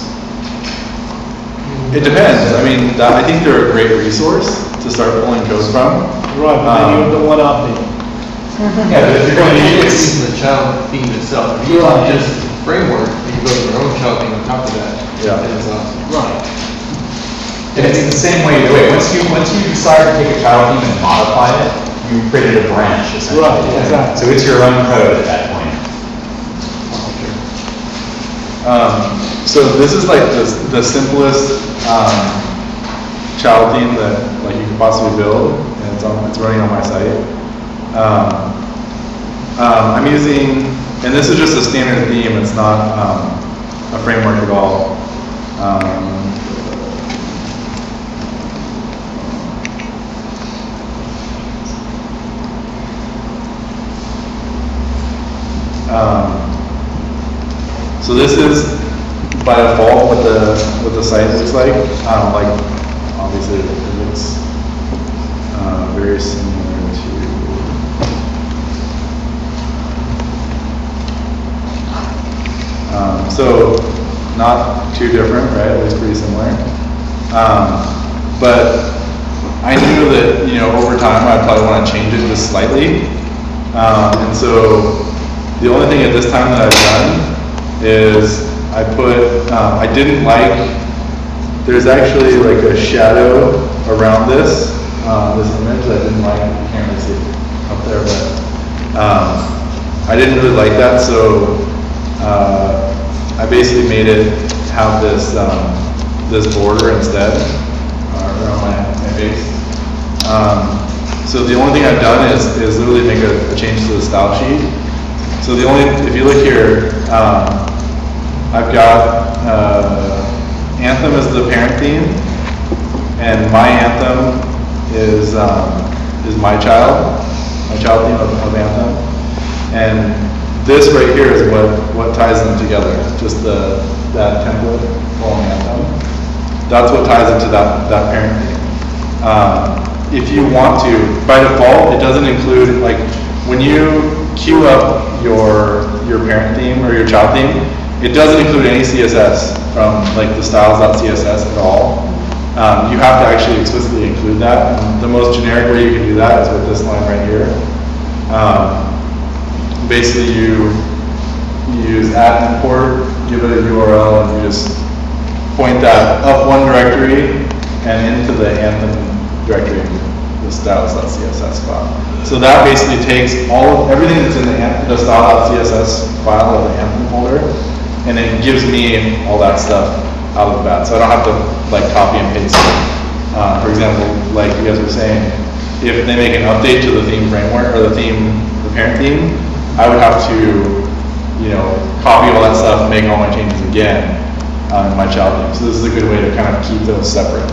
It depends. I mean, that, I think they're a great resource to start pulling code from. Right, but then you Um, don't want to update. Yeah, but if you're going to use, Using the child theme itself, if you want just framework, you can build your own child theme on top of that. Yeah. And it's awesome. Right. and it's the same way you do it. Once you, once you decide to take a child theme and modify it, you created a branch essentially. Right, exactly. So it's your own code at that point. Um, so this is like the, the simplest um, child theme that like you could possibly build, and it's on, it's running on my site. Um, um, I'm using, and this is just a standard theme. It's not um, a framework at all. Um, Um, so this is by default what the what the site looks like. Um, like obviously it looks uh, very similar to. Um, so not too different, right? It looks pretty similar. Um, but I knew that, you know, over time I'd probably want to change it just slightly. Um, and so the only thing at this time that I've done is I put, um, I didn't like, there's actually like a shadow around this, uh, this image that I didn't like. You can't really see it up there, but um, I didn't really like that, so uh, I basically made it have this um, this border instead uh, around my, my face. Um, so the only thing I've done is, is literally make a, a change to the style sheet. So the only, if you look here, um, I've got uh, Anthem as the parent theme, and my Anthem is um, is my child, my child theme of, of Anthem, and this right here is what what ties them together. Just the that template called Anthem. That's what ties into that that parent theme. Um, if you want to, by default, it doesn't include, like, when you queue up your your parent theme or your child theme, it doesn't include any C S S from like the styles.css at all. Um, you have to actually explicitly include that. And the most generic way you can do that is with this line right here. Um, basically, you, you use add import, give it a U R L, and you just point that up one directory and into the Anthem directory, the styles.css file. So that basically takes all of everything that's in the, the style.css file of the Anthem folder, and it gives me all that stuff out of the bat. So I don't have to like copy and paste it. Uh, for example, like you guys were saying, if they make an update to the theme framework or the theme, the parent theme, I would have to, you know, copy all that stuff and make all my changes again on my child theme. So this is a good way to kind of keep those separate.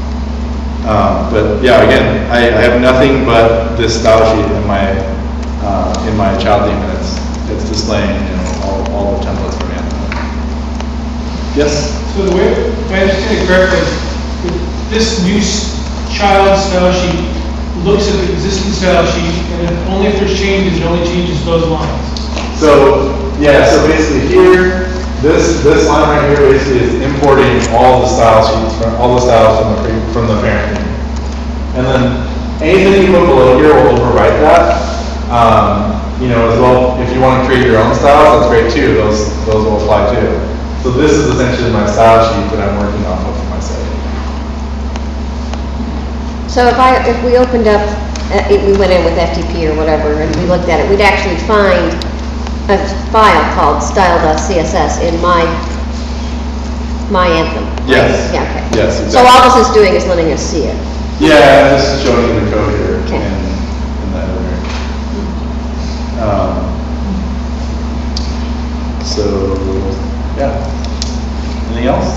Um, but yeah, again, I, I have nothing but this style sheet in my uh, in my child theme, and it's it's displaying, you know, all, all the templates from Anthem. Yes. So the way, if I understand it correctly, this new s- child style sheet looks at the existing style sheet, and then only if there's changes, it only changes those lines. So yeah, so basically here, this this line right here basically is importing all the style sheets from all the styles from the pre, from the parent theme, and then anything you put below here will overwrite that. Um, you know, as well, if you want to create your own styles, that's great too. Those those will apply too. So this is essentially my style sheet that I'm working off of for my site. So if I, if we opened up, uh, if we went in with F T P or whatever, and we looked at it, we'd actually find a file called style.css in my, my Anthem. Yes. Yeah, okay. Yes, So exactly. all this is doing is letting us see it. Yeah, I'm just showing you the code here Okay. in, in that area. Um, so, yeah. Anything else?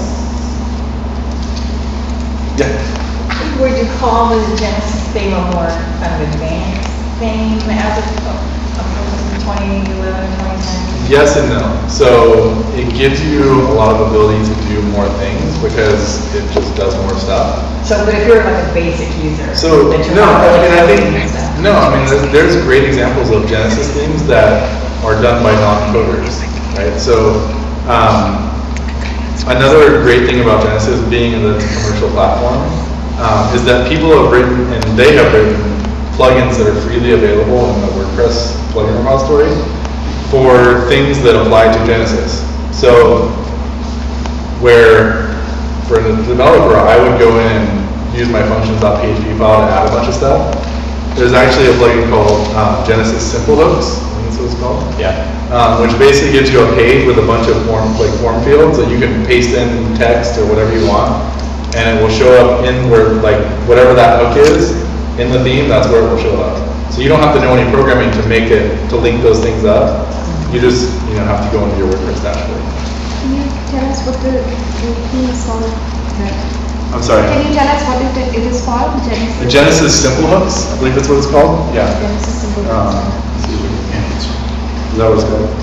Yeah. Would you call the Genesis theme a more kind of advanced theme as of opposed to twenty eleven, twenty ten? Yes and no. So it gives you a lot of ability to do more things because it just does more stuff. So, but if you're like a basic user. So, that you're no, not I really mean, I think, coding yourself. no, I mean, there's, there's great examples of Genesis themes that are done by non-coders, right? So, um, another great thing about Genesis being in the commercial platform um, is that people have written, and they have written, plugins that are freely available in the WordPress plugin repository for things that apply to Genesis. So, where for a developer, I would go in and use my functions.php file to add a bunch of stuff. There's actually a plugin called um, Genesis Simple Hooks. I think that's what it's called. Yeah. Um, which basically gives you a page with a bunch of form, like form fields that you can paste in text or whatever you want, and it will show up in where, like, whatever that hook is in the theme. That's where it will show up. So you don't have to know any programming to make it to link those things up. You just, you know, have to go into your WordPress dashboard. Can you tell us what the, the theme is called? I'm sorry. Can you tell us what it, it is called? Genesis? The Genesis Simple Hooks, I believe that's what it's called. Yeah. Genesis Simple Um, Hooks. let's see if we can- Is that what it's called?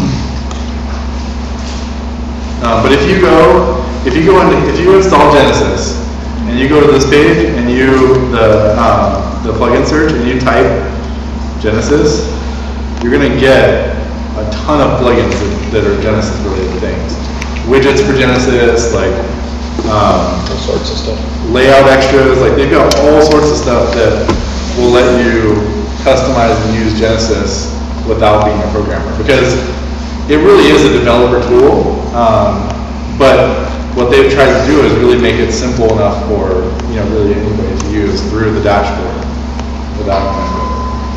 Um, but if you go, if you go into, if you install Genesis, and you go to this page, and you, the, um, the plugin search, and you type Genesis, you're gonna get a ton of plugins that, that are Genesis related things. Widgets for Genesis, like, um, All sorts of stuff. layout extras, like they've got all sorts of stuff that will let you customize and use Genesis without being a programmer, because it really is a developer tool, um, but what they've tried to do is really make it simple enough for, you know, really anybody to use through the dashboard without code.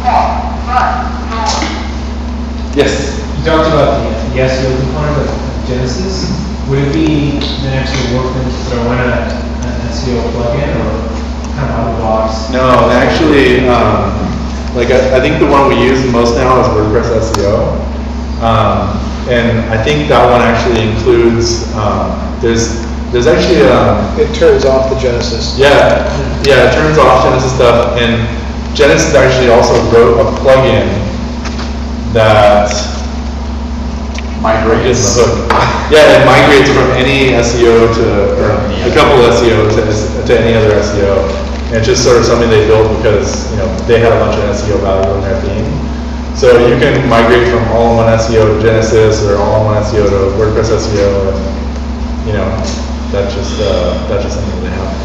Yes? You talked about the, the S E O component of Genesis. Would it be the next workman to throw in a, an S E O plugin or kind of out of the box? No, actually, um, like, I, I think the one we use the most now is WordPress S E O. Um, and I think that one actually includes, um, there's, there's actually, um, It turns off the Genesis. yeah, yeah, it turns off Genesis stuff, and Genesis actually also wrote a plugin that Migrates. Hook. Yeah, it migrates from any S E O to, or a couple S E O to, to any other S E O. And it's just sort of something they built because, you know, they had a bunch of S E O value in their theme. So you can migrate from all-in-one S E O to Genesis or all-in-one S E O to WordPress S E O, and, you know, that's just, uh, that's just something they have.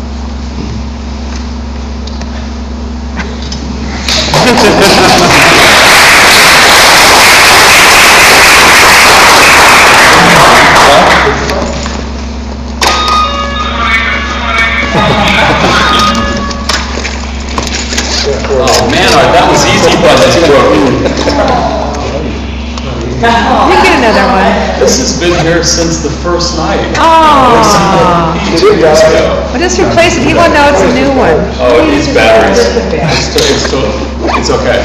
Oh, man, all right, that was easy, but it's broken. You get another one. This has been here since the first night. Oh. Two years ago. Well, just replace it. He won't know it's a new one. Oh, it needs batteries. It's, still- it's still, it's okay.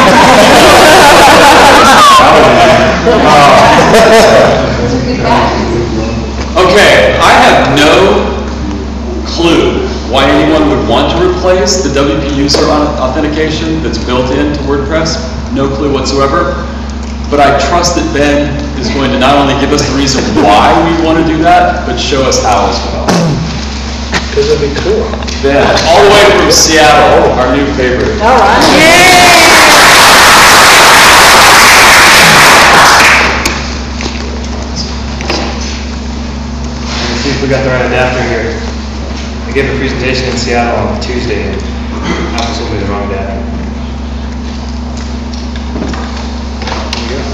Okay, I have no clue why anyone would want to replace the W P user au- authentication that's built into WordPress. No clue whatsoever. But I trust that Ben is going to not only give us the reason why we want to do that, but show us how as well. Because it'd be cool. Ben, all the way from Seattle, our new favorite. All right. Let's see if we got the right adapter here. I gave a presentation in Seattle on Tuesday, and absolutely the wrong adapter. There you go.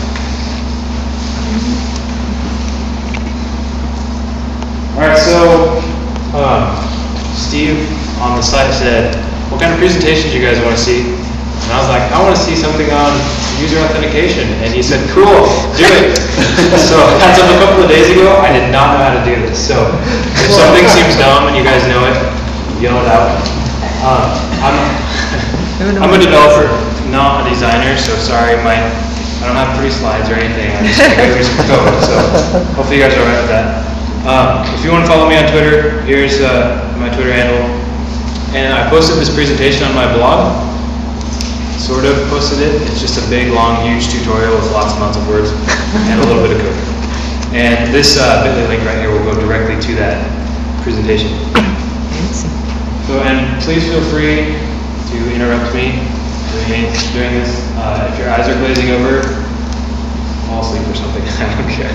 All right, so um, Steve on the site said, "What kind of presentations you guys want to see?" And I was like, "I want to see something on user authentication." And he said, "Cool, do it." So as of a couple of days ago, I did not know how to do this. So if something seems dumb and you guys know it, yell it out. Um, I'm, I'm a developer, not a designer, so sorry, my, I don't have pretty slides or anything. I just figured some code, so hopefully you guys are all right with that. Um, if you want to follow me on Twitter, here's uh, my Twitter handle. And I posted this presentation on my blog. Sort of posted it. It's just a big, long, huge tutorial with lots and lots of words and a little bit of code. And this uh, bit dot l y link right here will go directly to that presentation. So, and please feel free to interrupt me during during this. Uh, if your eyes are glazing over, fall asleep or something. I don't care.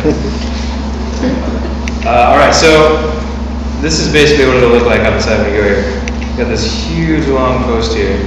Uh, all right, so this is basically what it'll look like on the side when you go here. Got this huge long post here.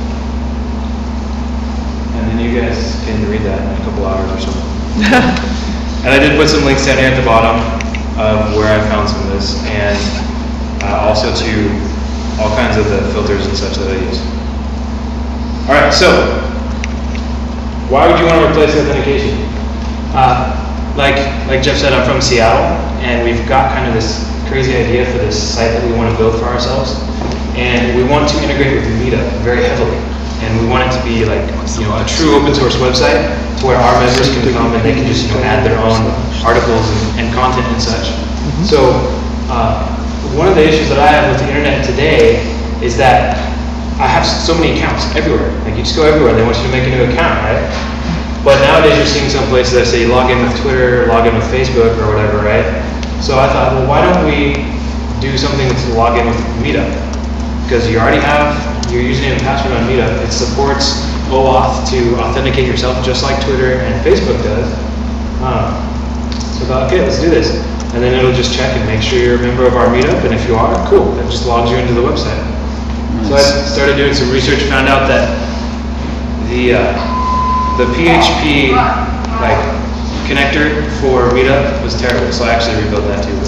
And then you guys can read that in a couple hours or something. And I did put some links down here at the bottom of where I found some of this, and uh, also to all kinds of the filters and such that I use. All right, so why would you want to replace authentication? Uh, like like Jeff said, I'm from Seattle, and we've got kind of this crazy idea for this site that we want to build for ourselves, and we want to integrate with Meetup very heavily. And we want it to be like, you know, a true open source website to where our members can come and they can just, you know, add their own articles and, and content and such. So, uh, one of the issues that I have with the internet today is that I have so many accounts everywhere. Like, you just go everywhere, they want you to make a new account, right? But nowadays you're seeing some places that say you log in with Twitter, log in with Facebook or whatever, right? So I thought, well, why don't we do something to log in with Meetup? Because you already have your username and password on Meetup. It supports OAuth to authenticate yourself just like Twitter and Facebook does. Um, so I thought, okay, let's do this. And then it'll just check and make sure you're a member of our Meetup, and if you are, cool, that just logs you into the website. Nice. So I started doing some research, found out that the uh, the P H P like connector for Meetup was terrible, so I actually rebuilt that too.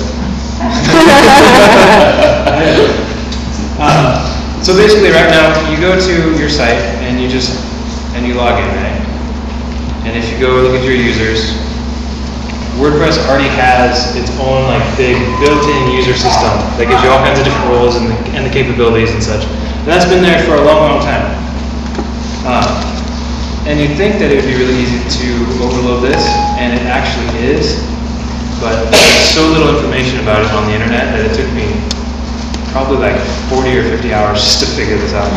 uh, So basically right now, you go to your site and you just, and you log in, right? And if you go look at your users, WordPress already has its own like big built-in user system that gives you all kinds of different roles and the, and the capabilities and such. And that's been there for a long, long time. Um, and you'd think that it would be really easy to overload this, and it actually is, but there's so little information about it on the internet that it took me probably like forty or fifty hours just to figure this out.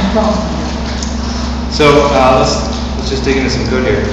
So uh, let's, let's just dig into some code here.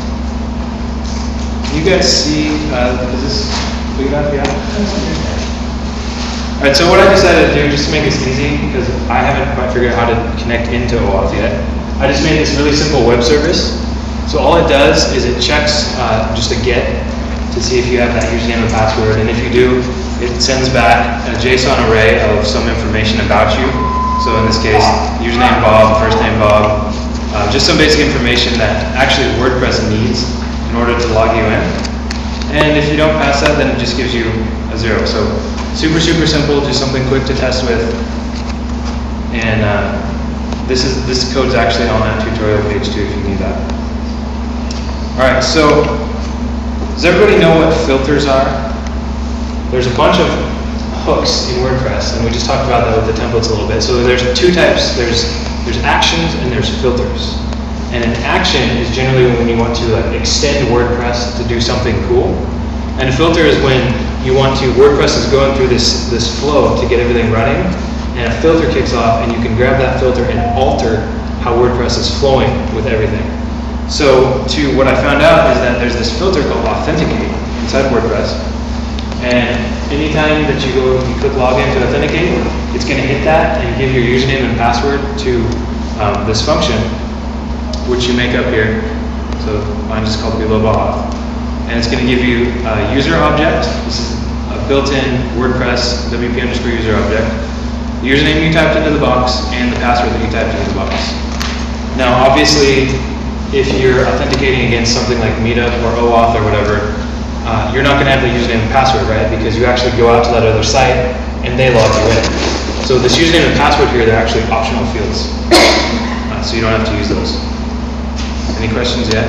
Can you guys see, uh, is this big enough? Yeah? All right, so what I decided to do, just to make this easy, because I haven't quite figured out how to connect into O auth yet, I just made this really simple web service. So all it does is it checks uh, just a get to see if you have that username and password, and if you do, it sends back a JSON array of some information about you. So in this case, username Bob, first name Bob, uh, just some basic information that actually WordPress needs in order to log you in. And if you don't pass that, then it just gives you a zero. So super, super simple, just something quick to test with. And uh, this is this code's actually on that tutorial page too if you need that. All right, so does everybody know what filters are? There's a bunch of hooks in WordPress, and we just talked about that with the templates a little bit. So there's two types. There's there's actions and there's filters. And an action is generally when you want to like extend WordPress to do something cool. And a filter is when you want to, WordPress is going through this, this flow to get everything running, and a filter kicks off, and you can grab that filter and alter how WordPress is flowing with everything. So to what I found out is that there's this filter called authenticate inside WordPress. And anytime that you go, you click login to authenticate, it's going to hit that and give your username and password to um, this function, which you make up here. So mine is called below auth. And it's going to give you a user object. This is a built-in WordPress W P underscore user object. The username you typed into the box and the password that you typed into the box. Now, obviously, if you're authenticating against something like Meetup or O auth or whatever, uh, you're not going to have the username and password, right? Because you actually go out to that other site and they log you in. So this username and password here, they're actually optional fields. Uh, so you don't have to use those. Any questions yet?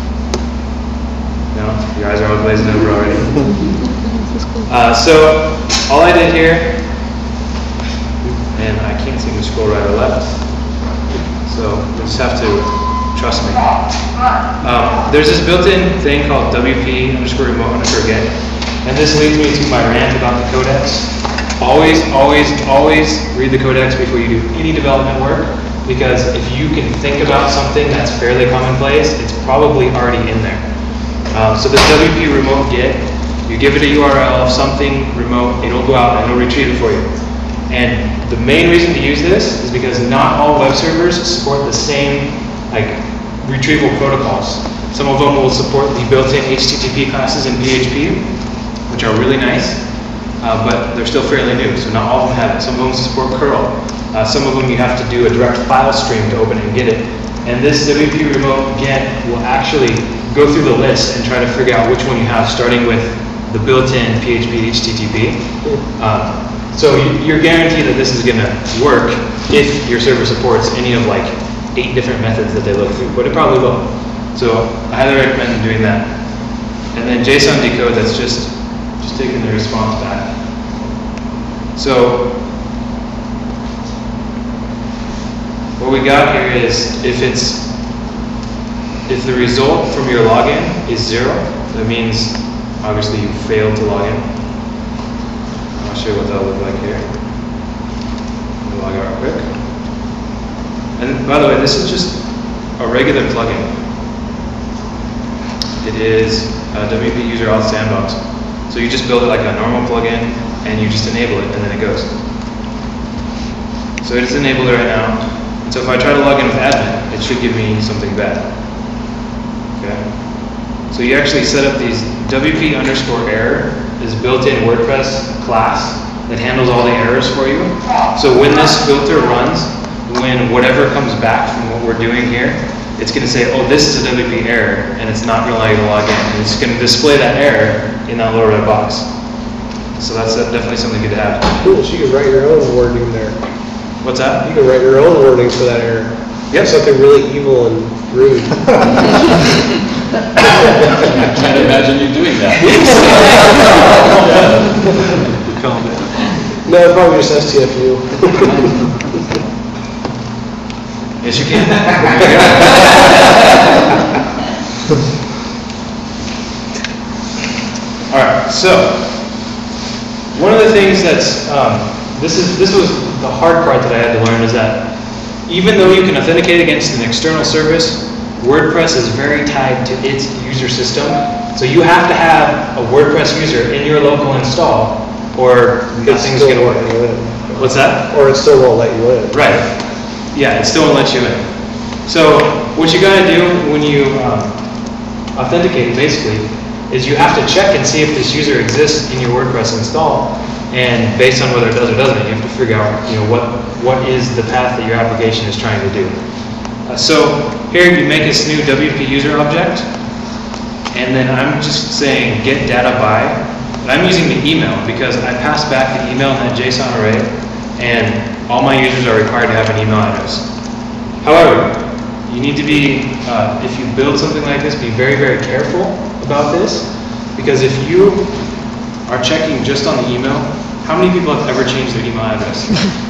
No? Your eyes are all glazing over already. Uh, so all I did here, and I can't seem to scroll right or left, so you just have to trust me. Um, there's this built-in thing called W P underscore remote underscore get, and this leads me to my rant about the codex. Always, always, always read the codex before you do any development work, because if you can think about something that's fairly commonplace, it's probably already in there. Um, so this W P remote get, you give it a U R L of something remote, it'll go out and it'll retrieve it for you. And the main reason to use this is because not all web servers support the same like retrieval protocols. Some of them will support the built-in H T T P classes in P H P, which are really nice, uh, but they're still fairly new, so not all of them have it. Some of them support curl. Uh, some of them you have to do a direct file stream to open it and get it. And this W P remote get will actually go through the list and try to figure out which one you have, starting with the built-in P H P H T T P. Um, so you, you're guaranteed that this is going to work if your server supports any of like eight different methods that they look through, but it probably will. So I highly recommend doing that. And then JSON decode, that's just just taking the response back. So what we got here is if it's if the result from your login is zero, that means obviously you failed to log in. I'll show you what that'll look like here. Let me log out real quick. And by the way, this is just a regular plugin. It is a W P user auth sandbox. So you just build it like a normal plugin and you just enable it and then it goes. So it is enabled right now. And so if I try to log in with admin, it should give me something bad. Okay. So you actually set up these W P underscore error is built-in WordPress class that handles all the errors for you. So when this filter runs, when whatever comes back from what we're doing here, it's going to say, oh, this is a W P error, and it's not going to allow you to log in. And it's going to display that error in that little red box. So that's uh, definitely something good to have. Cool, so you can write your own wording there. What's that? You can write your own wording for that error. Yep. Something really evil and rude. I can't imagine you doing that. No, probably just S T F U. Yes, you can. There you go. All right, so one of the things that's um, this is this was the hard part that I had to learn is that even though you can authenticate against an external service, WordPress is very tied to its user system. So you have to have a WordPress user in your local install, or nothing's going to work. What's that? Or it still won't let you in. Right. Yeah, it still won't let you in. So what you got to do when you um, authenticate, basically, is you have to check and see if this user exists in your WordPress install, and based on whether it does or doesn't, you have to figure out, you know, what what is the path that your application is trying to do. Uh, so here you make this new W P user object, and then I'm just saying get data by, and I'm using the email because I pass back the email in that JSON array, and all my users are required to have an email address. However, you need to be, uh, if you build something like this, be very, very careful about this, because if you are checking just on the email, how many people have ever changed their email address?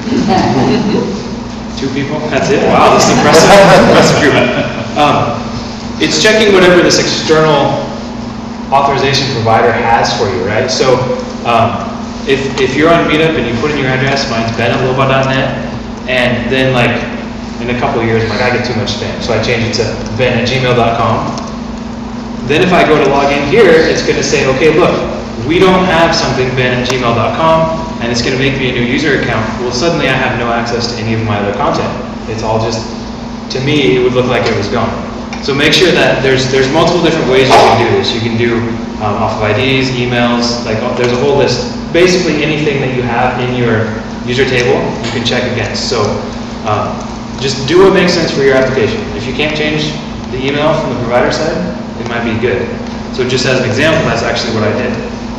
Two people? That's it? Wow, this is impressive. impressive group. Um, it's checking whatever this external authorization provider has for you, right? So um, if, if you're on Meetup and you put in your address, mine's ben at loba dot net, and then like in a couple of years, I'm like, I get too much spam, so I change it to ben at gmail dot com. Then if I go to log in here, it's going to say, okay, look, we don't have something ben at gmail dot com, and it's going to make me a new user account. Well, suddenly I have no access to any of my other content. It's all just, to me, it would look like it was gone. So make sure that there's there's multiple different ways you can do this. You can do um, off of I Ds, emails, like oh, there's a whole list. Basically anything that you have in your user table, you can check against. So um, just do what makes sense for your application. If you can't change the email from the provider side, it might be good. So just as an example, that's actually what I did.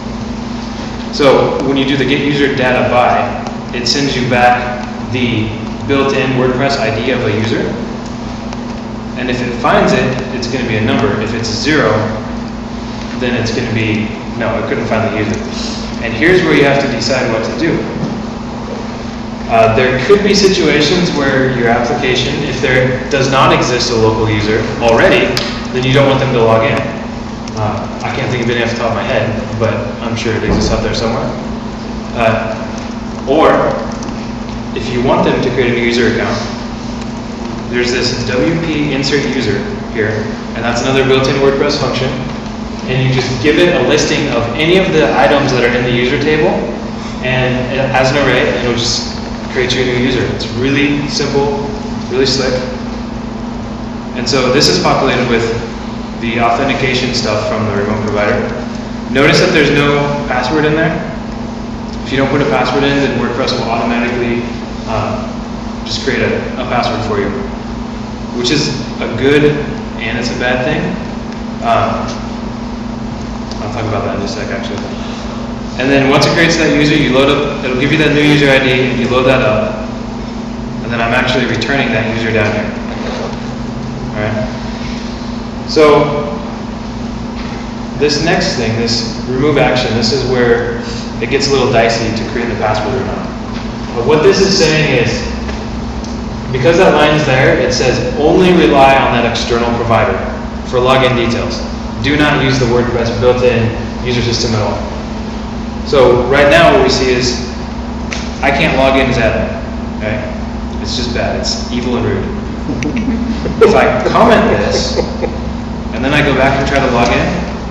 So when you do the get user data by, it sends you back the built-in WordPress I D of a user. And if it finds it, it's going to be a number. If it's zero, then it's going to be, no, it couldn't find the user. And here's where you have to decide what to do. Uh, there could be situations where your application, if there does not exist a local user already, then you don't want them to log in. Uh, I can't think of any off the top of my head, but I'm sure it exists out there somewhere. Uh, or, if you want them to create a new user account, there's this W P insert user here, and that's another built-in WordPress function. And you just give it a listing of any of the items that are in the user table, and it has an array, and it'll just create you a new user. It's really simple, really slick. And so this is populated with the authentication stuff from the remote provider. Notice that there's no password in there. If you don't put a password in, then WordPress will automatically uh, just create a, a password for you, which is a good and it's a bad thing. Um, I'll talk about that in just a sec, actually. And then once it creates that user, you load up, it'll give you that new user I D, and you load that up, and then I'm actually returning that user down here. All right. So this next thing, this remove action, this is where it gets a little dicey to create the password or not. But what this is saying is, because that line is there, it says only rely on that external provider for login details. Do not use the WordPress built-in user system at all. So right now what we see is I can't log in as admin. Okay? It's just bad. It's evil and rude. If I comment this, and then I go back and try to log in,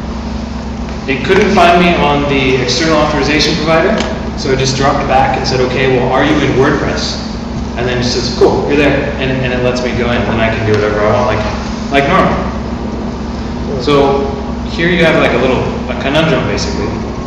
it couldn't find me on the external authorization provider, so it just dropped back and said, okay, well, are you in WordPress? And then it says, cool, you're there, and, and it lets me go in, and I can do whatever I want, like, like normal. So here you have like a little a conundrum, basically.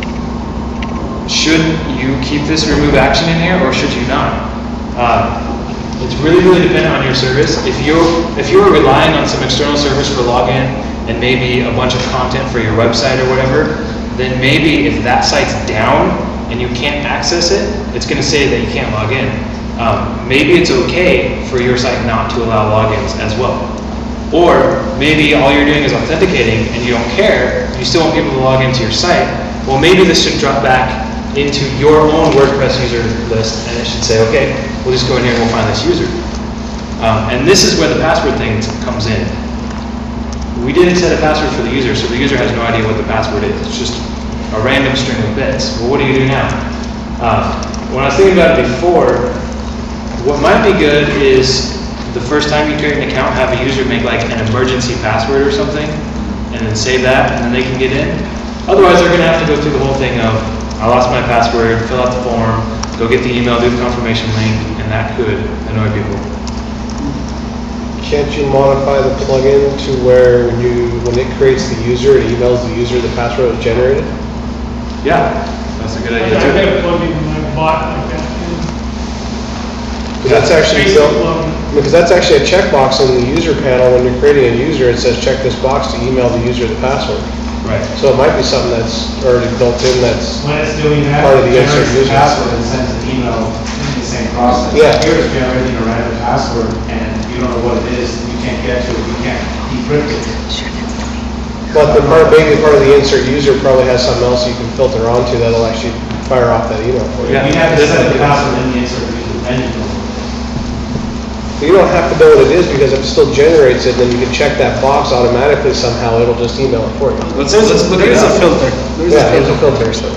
Should you keep this remove action in here, or should you not? Uh, It's really, really dependent on your service. If you if you are relying on some external service for login and maybe a bunch of content for your website or whatever, then maybe if that site's down and you can't access it, it's going to say that you can't log in. Um, maybe it's okay for your site not to allow logins as well. Or maybe all you're doing is authenticating and you don't care, you still want people to log into your site. Well, maybe this should drop back into your own WordPress user list, and it should say, okay, we'll just go in here and we'll find this user. Um, and this is where the password thing comes in. We didn't set a password for the user, so the user has no idea what the password is. It's just a random string of bits. Well, what do you do now? Uh, when I was thinking about it before, what might be good is the first time you create an account, have a user make like an emergency password or something, and then save that, and then they can get in. Otherwise, they're going to have to go through the whole thing of, I lost my password, fill out the form, go get the email, do the confirmation link, and that could annoy people. Can't you modify the plugin to where when you, when it creates the user, it emails the user the password that was generated? Yeah, that's a good idea I've too. got a plugin in my bot like that. Because that's actually Facebook built, plugin. because that's actually a checkbox in the user panel. When you're creating a user, it says check this box to email the user the password. Right. So it might be something that's already built in that's When it's doing that, part of the it insert generates the user. password and sends an email in the same process. Yeah. You're just generating a random password and you don't know what it is, you can't get to it, you can't decrypt it. But the part, maybe part of the insert user probably has something else you can filter onto that'll actually fire off that email for you. Yeah. You have to set the password in the insert user, then you know. You don't have to know what it is because if it still generates it, then you can check that box automatically somehow. It'll just email it for you. Let's, let's look at There's it a up. filter. Yeah, there's a filter. So.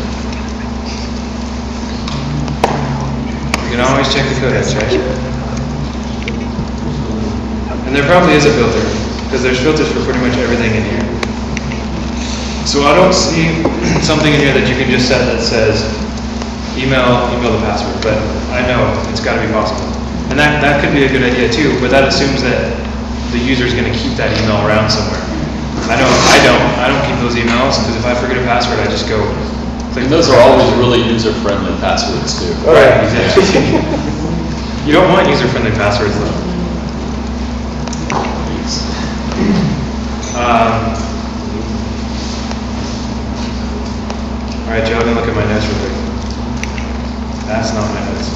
You can always check the codex, right? And there probably is a filter, because there's filters for pretty much everything in here. So I don't see something in here that you can just set that says email, email the password, but I know it's got to be possible. And that, that could be a good idea too, but that assumes that the user is going to keep that email around somewhere. I know I don't. I don't keep those emails, because if I forget a password, I just go click. And those are always really user-friendly passwords too. Right, exactly. You don't want user-friendly passwords though. Um, all right, Joe, I'm gonna look at my notes real quick. That's not my notes.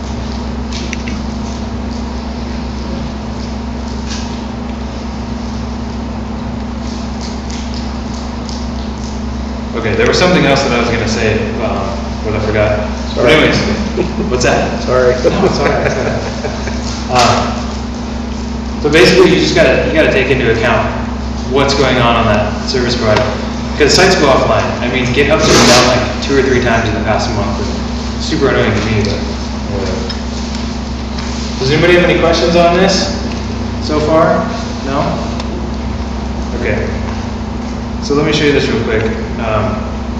Okay, there was something else that I was gonna say, um, but I forgot. But Sorry. anyways, what's that? Sorry. No, it's all right. Um, so basically, you just gotta you gotta take into account what's going on on that service provider, because sites go offline. I mean, GitHub's been down like two or three times in the past month. It's super annoying to me, but whatever. Does anybody have any questions on this so far? No? Okay. So let me show you this real quick. Um,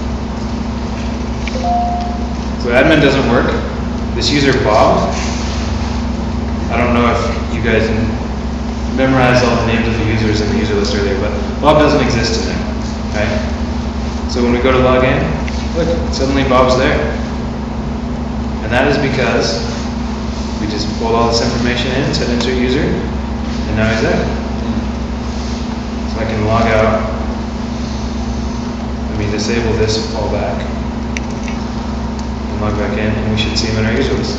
so admin doesn't work. This user Bob, I don't know if you guys memorized all the names of the users in the user list earlier, but Bob doesn't exist in there, okay? So when we go to log in, look, suddenly Bob's there. And that is because we just pulled all this information in, said insert user, and now he's there. So I can log out. Let me disable this fallback and log back in, and we should see him in our user list.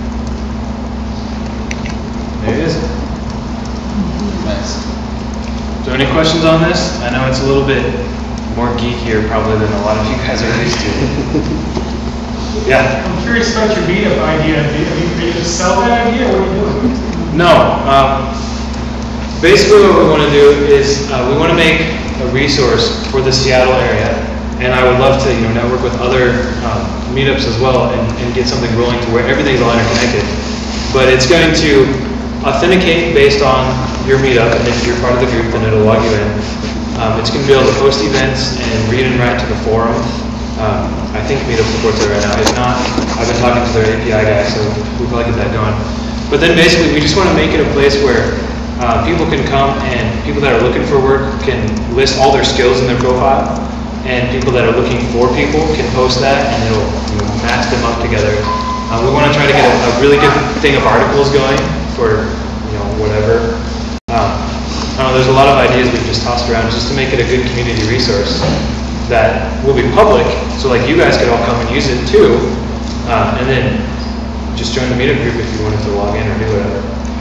There he is. Nice. So any questions on this? I know it's a little bit more geekier probably than a lot of you guys are used to. Yeah? I'm curious about your meetup idea. Are you, are you ready to sell that idea, or what are you doing? No. Um, basically what we want to do is uh, we want to make a resource for the Seattle area, and I would love to you know network with other um, meetups as well and, and get something rolling to where everything's all interconnected. But it's going to authenticate based on your meetup, and if you're part of the group, then it'll log you in. Um, it's going to be able to post events and read and write to the forum. Um, I think Meetup supports it right now. If not, I've been talking to their A P I guy, so we'll probably get that going. But then basically, we just want to make it a place where uh, people can come, and people that are looking for work can list all their skills in their profile, and people that are looking for people can post that, and it'll you know, match them up together. Uh, we want to try to get a, a really good thing of articles going for you know whatever. Um, I don't know, there's a lot of ideas we've just tossed around just to make it a good community resource that will be public, so like you guys could all come and use it too, uh, and then just join the meetup group if you wanted to log in or do whatever.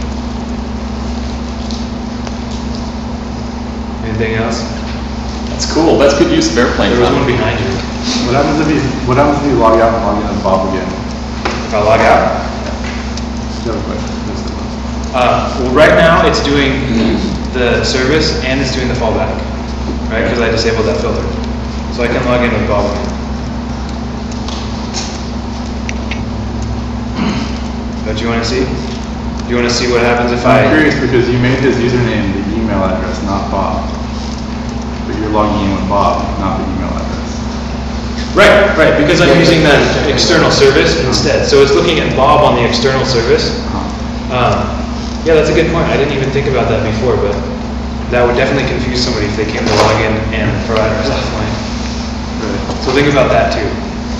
Anything else? That's cool. That's good use of airplane. There was one behind you. What happens if you, what happens if you log out and log in as Bob again? If I log out? Just have a question. Just a question. Uh, well, right now, it's doing the service and it's doing the fallback, right? Because I disabled that filter. So I can log in with Bob again. Don't you want to see? Do you want to see what happens if I... I'm curious because you made his username the email address, not Bob. But you're logging in with Bob, not the email address. Right, right, because I'm using that external service instead. So it's looking at Bob on the external service. Um, yeah, that's a good point. I didn't even think about that before, but that would definitely confuse somebody if they came to log in and the provider is offline. Right. So think about that too.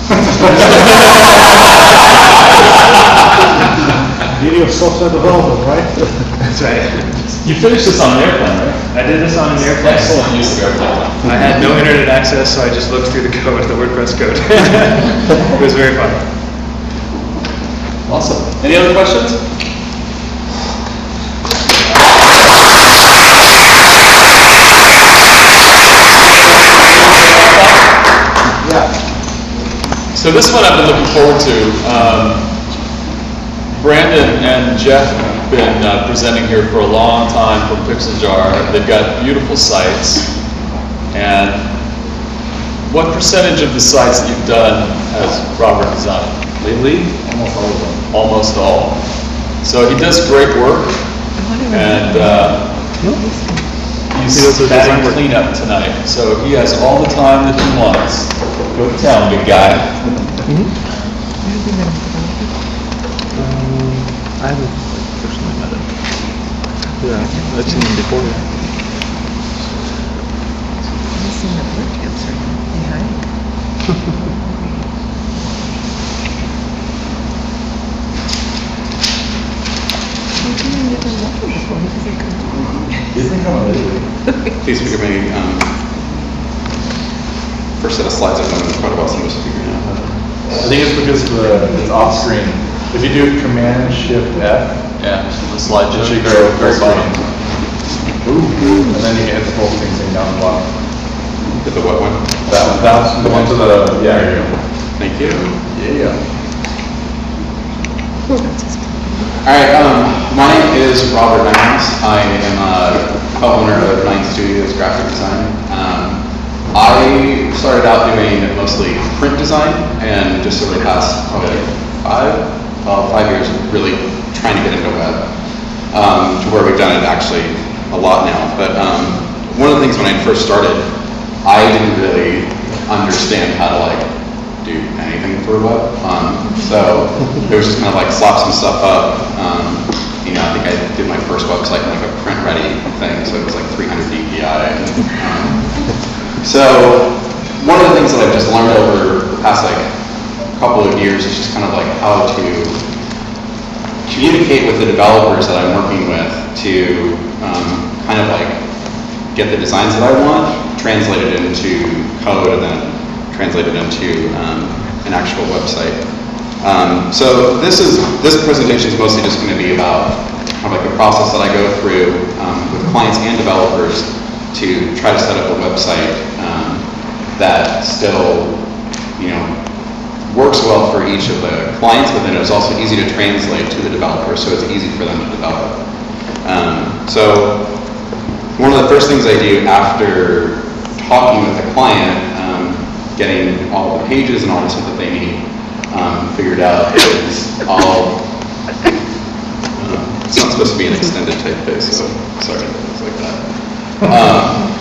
Beauty of software development, right? That's right. You finished this on an airplane, right? I did this on an airplane. Excellent use of airplane. I had no internet access, so I just looked through the code, the WordPress code. It was very fun. Awesome. Any other questions? Yeah. So this one I've been looking forward to. Um, Brandon and Jeff have been uh, presenting here for a long time from Pixeljar. They've got beautiful sites. And what percentage of the sites that you've done has Robert designed lately? Almost all of them. Almost all. So he does great work. And uh, he's batting cleanup tonight. So he has all the time that he wants. Go to town, big guy. I haven't personally met him. Yeah, I've seen him before. I've seen that blood cancer behind. Isn't coming lately. Please forgive me. Um, first set of slides I've done in quite a while, so I'm just figuring out how to. I think it's because the, it's off screen. If you do Command Shift F, yeah, so the slide it just should go very bottom. Ooh, and then you can hit the full screen thing down the bottom. Hit the what one? That one, that's the one to the, yeah, there you go. Thank you. Yeah. All right, um, my name is Robert Nines. I am a co-owner of Nine Studios Graphic Design. Um, I started out doing mostly print design, and just over the past probably five, uh, five years, really trying to get into web, um, to where we've done it actually a lot now. But um, one of the things when I first started, I didn't really understand how to like do anything for web. Um, so it was just kind of like slap some stuff up. Um, you know, I think I did my first website in like a print ready thing, so it was like three hundred D P I. Um, so one of the things that I've just learned over the past like couple of years is just kind of like how to communicate with the developers that I'm working with to um, kind of like get the designs that I want translated into code and then translated into um, an actual website. Um, so this is this presentation is mostly just going to be about kind of like the process that I go through um, with clients and developers to try to set up a website um, that still, you know, works well for each of the clients, but then it's also easy to translate to the developer, so it's easy for them to develop. Um, so one of the first things I do after talking with the client, um, getting all the pages and all the stuff that they need um, figured out, is I'll, uh, it's not supposed to be an extended typeface, so sorry, it's like that. Um,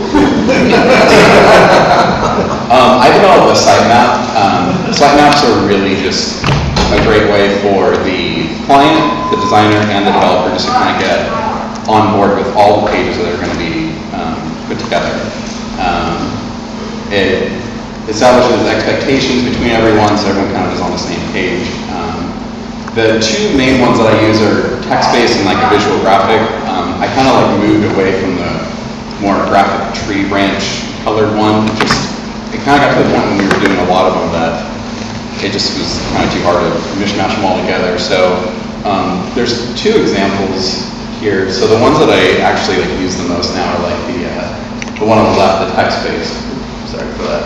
um, I developed a sitemap. Um, sitemaps are really just a great way for the client, the designer, and the developer just to kind of get on board with all the pages that are going to be um, put together. Um, it establishes expectations between everyone, so everyone kind of is on the same page. Um, the two main ones that I use are text-based and like a visual graphic. Um, I kind of like moved away from the more graphic tree branch colored one. It just, it kind of got to the point when we were doing a lot of them that it just was kind of too hard to mishmash them all together. So um, there's two examples here. So the ones that I actually like use the most now are like the uh, the one on the left, the text-based. Sorry for that.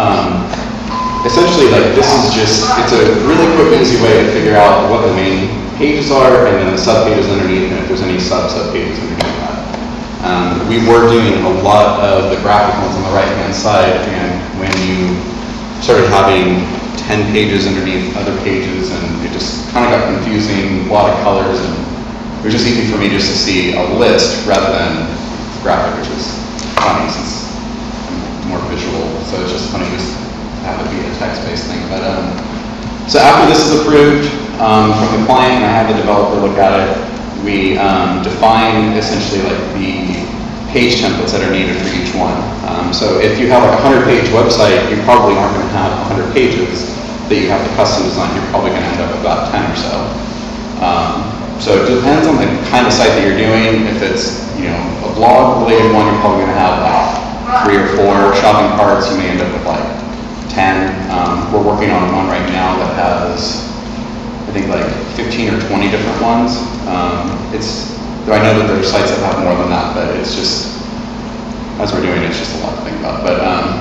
Um, essentially, like this is just, it's a really quick, easy way to figure out what the main pages are, and then the sub-pages underneath, and if there's any sub-sub-pages underneath that. Um, we were doing a lot of the graphic ones on the right-hand side, and when you started having ten pages underneath other pages, and it just kind of got confusing, a lot of colors, and it was just easy for me just to see a list rather than graphic, which is funny since I'm more visual, so it's just funny just to have it be a text-based thing. But um, so after this is approved um, from the client, and I have the developer look at it, we um, define essentially like the page templates that are needed for each one. Um, so if you have like a hundred page website, you probably aren't going to have a hundred pages that you have to custom design. You're probably going to end up with about ten or so. Um, so it depends on the kind of site that you're doing. If it's, you know, a blog related one, you're probably going to have like three or four. Shopping carts, you may end up with like ten. Um, we're working on one right now that has, I think, like fifteen or twenty different ones. Um, it's, though I know that there are sites that have more than that, but it's just, as we're doing it, it's just a lot to think about. But um,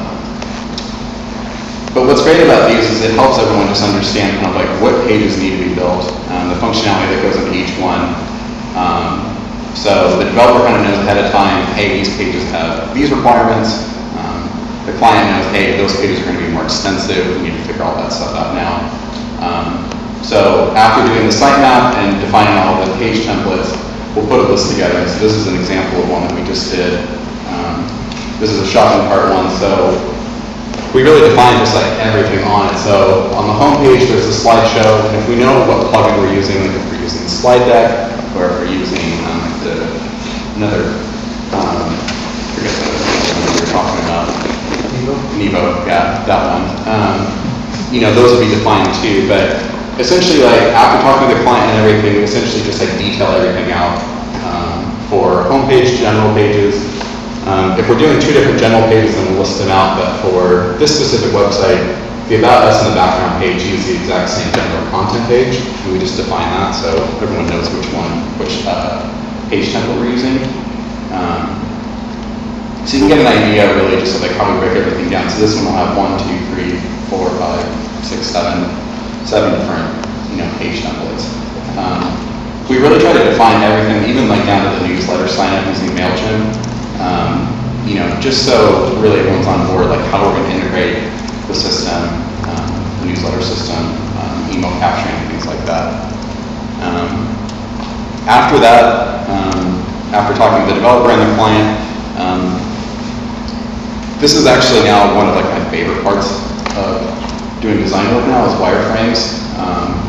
but what's great about these is it helps everyone just understand kind of like what pages need to be built, um, the functionality that goes into each one. Um, so the developer kind of knows ahead of time, hey, these pages have these requirements. Um, the client knows, hey, those pages are going to be more extensive. We need to figure all that stuff out now. Um, so after doing the sitemap and defining all the page templates, we'll put a list together. So this is an example of one that we just did. Um, this is a shopping cart one. So we really define just like everything on it. So on the home page, there's a slideshow, and if we know what plugin we're using, like if we're using Slide Deck, or if we're using um, like the another, um, I forget the one we were talking about. Nevo. Nevo, yeah, that one. Um, you know, those would be defined too. But essentially, like after talking to the client and everything, we essentially just like detail everything out um, for homepage, general pages. Um, if we're doing two different general pages, then we'll list them out, but for this specific website, the About Us and the background page use the exact same general content page, and we just define that so everyone knows which one, which uh, page template we're using. Um, so you can get an idea really just of like how we break everything down. So this one will have one, two, three, four, five, six, seven, seven different, you know, page templates. Um, we really try to define everything, even like down to the newsletter sign up using MailChimp. Um, you know, just so really everyone's on board, like how we're going to integrate the system, um, the newsletter system, um, email capturing, things like that. Um, after that, um, after talking to the developer and the client, um, this is actually now one of like my favorite parts of doing design work now is wireframes. Um,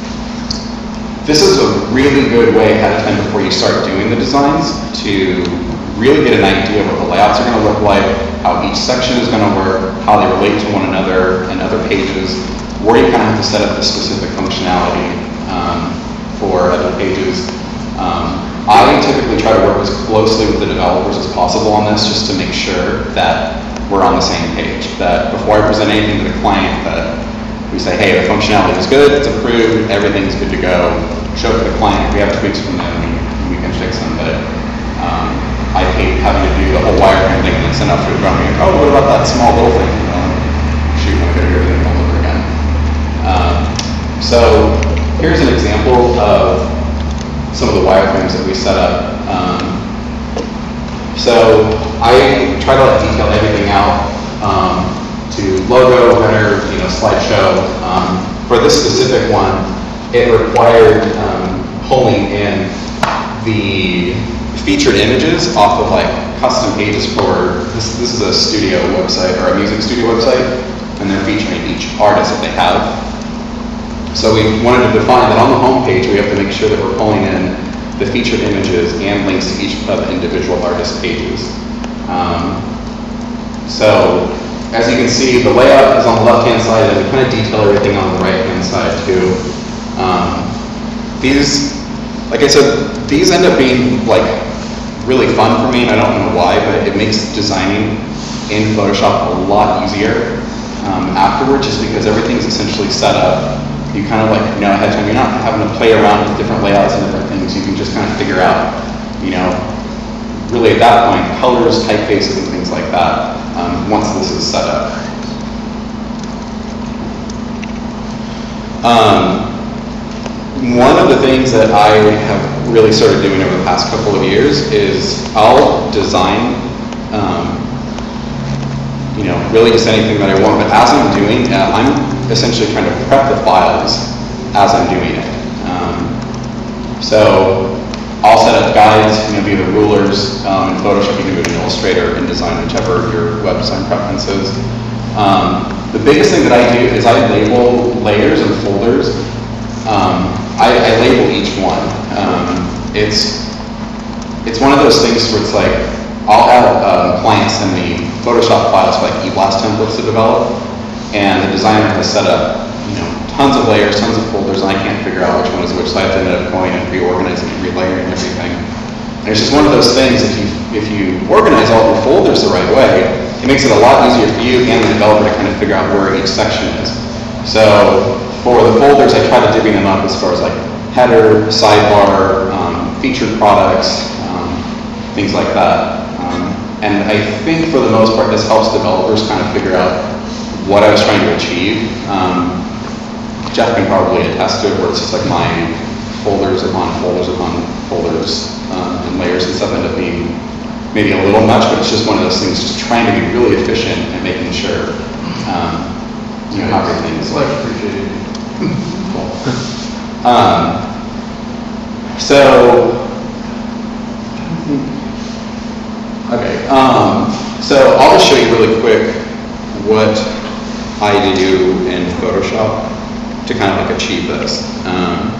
this is a really good way ahead of time before you start doing the designs to really get an idea of what the layouts are going to look like, how each section is going to work, how they relate to one another and other pages, where you kind of have to set up the specific functionality um, for other pages. Um, I typically try to work as closely with the developers as possible on this just to make sure that we're on the same page, that before I present anything to the client, that we say, hey, the functionality is good, it's approved, everything's good to go. Show it to the client. If we have tweaks from them, we, we can fix them. But um, I hate having to do the whole wireframe thing and then send out to a drum and go, oh, what about that small little thing? You know, shoot, I'm going to do everything all over again. Um, so here's an example of some of the wireframes that we set up. Um, so I try to like detail everything out um, to logo, header, you know, slideshow. Um, for this specific one, it required um, pulling in the featured images off of like custom pages for, this, this is a studio website or a music studio website, and they're featuring each artist that they have. So we wanted to define that on the home page we have to make sure that we're pulling in the featured images and links to each of the individual artist pages. Um, so as you can see, the layout is on the left hand side and we kind of detail everything on the right hand side too. Um, these, like I said, these end up being like really fun for me, and I don't know why, but it makes designing in Photoshop a lot easier um, afterwards, just because everything's essentially set up. You kind of like know ahead of time. You're not having to play around with different layouts and different things. You can just kind of figure out, you know, really at that point, colors, typefaces, and things like that um, once this is set up. Um, one of the things that I have really started doing over the past couple of years is I'll design, um, you know, really just anything that I want, but as I'm doing it, I'm essentially trying to prep the files as I'm doing it. Um, so I'll set up guides, you know, via the rulers, um, in Photoshop you can do it in Illustrator, InDesign, whichever your web design preference is. Um, the biggest thing that I do is I label layers and folders. Um, I, I label each one. Um, it's it's one of those things where it's like, I'll have um, clients send me Photoshop files for like e-blast templates to develop, and the designer has set up, you know, tons of layers, tons of folders, and I can't figure out which one is which, so I have to end up going and reorganizing and relayering everything. And it's just one of those things, if you, if you organize all your folders the right way, it makes it a lot easier for you and the developer to kind of figure out where each section is. So for the folders, I try to divvy them up as far as like header, sidebar, um, featured products, um, things like that. Um, and I think for the most part, this helps developers kind of figure out what I was trying to achieve. Um, Jeff can probably attest to it, where it's just like my folders upon folders upon folders um, and layers and stuff end up being maybe a little much, but it's just one of those things, just trying to be really efficient and making sure um, you know, everything is like appreciated. Cool. um, so, okay, um, so I'll just show you really quick what I do in Photoshop to kind of like achieve this. Um,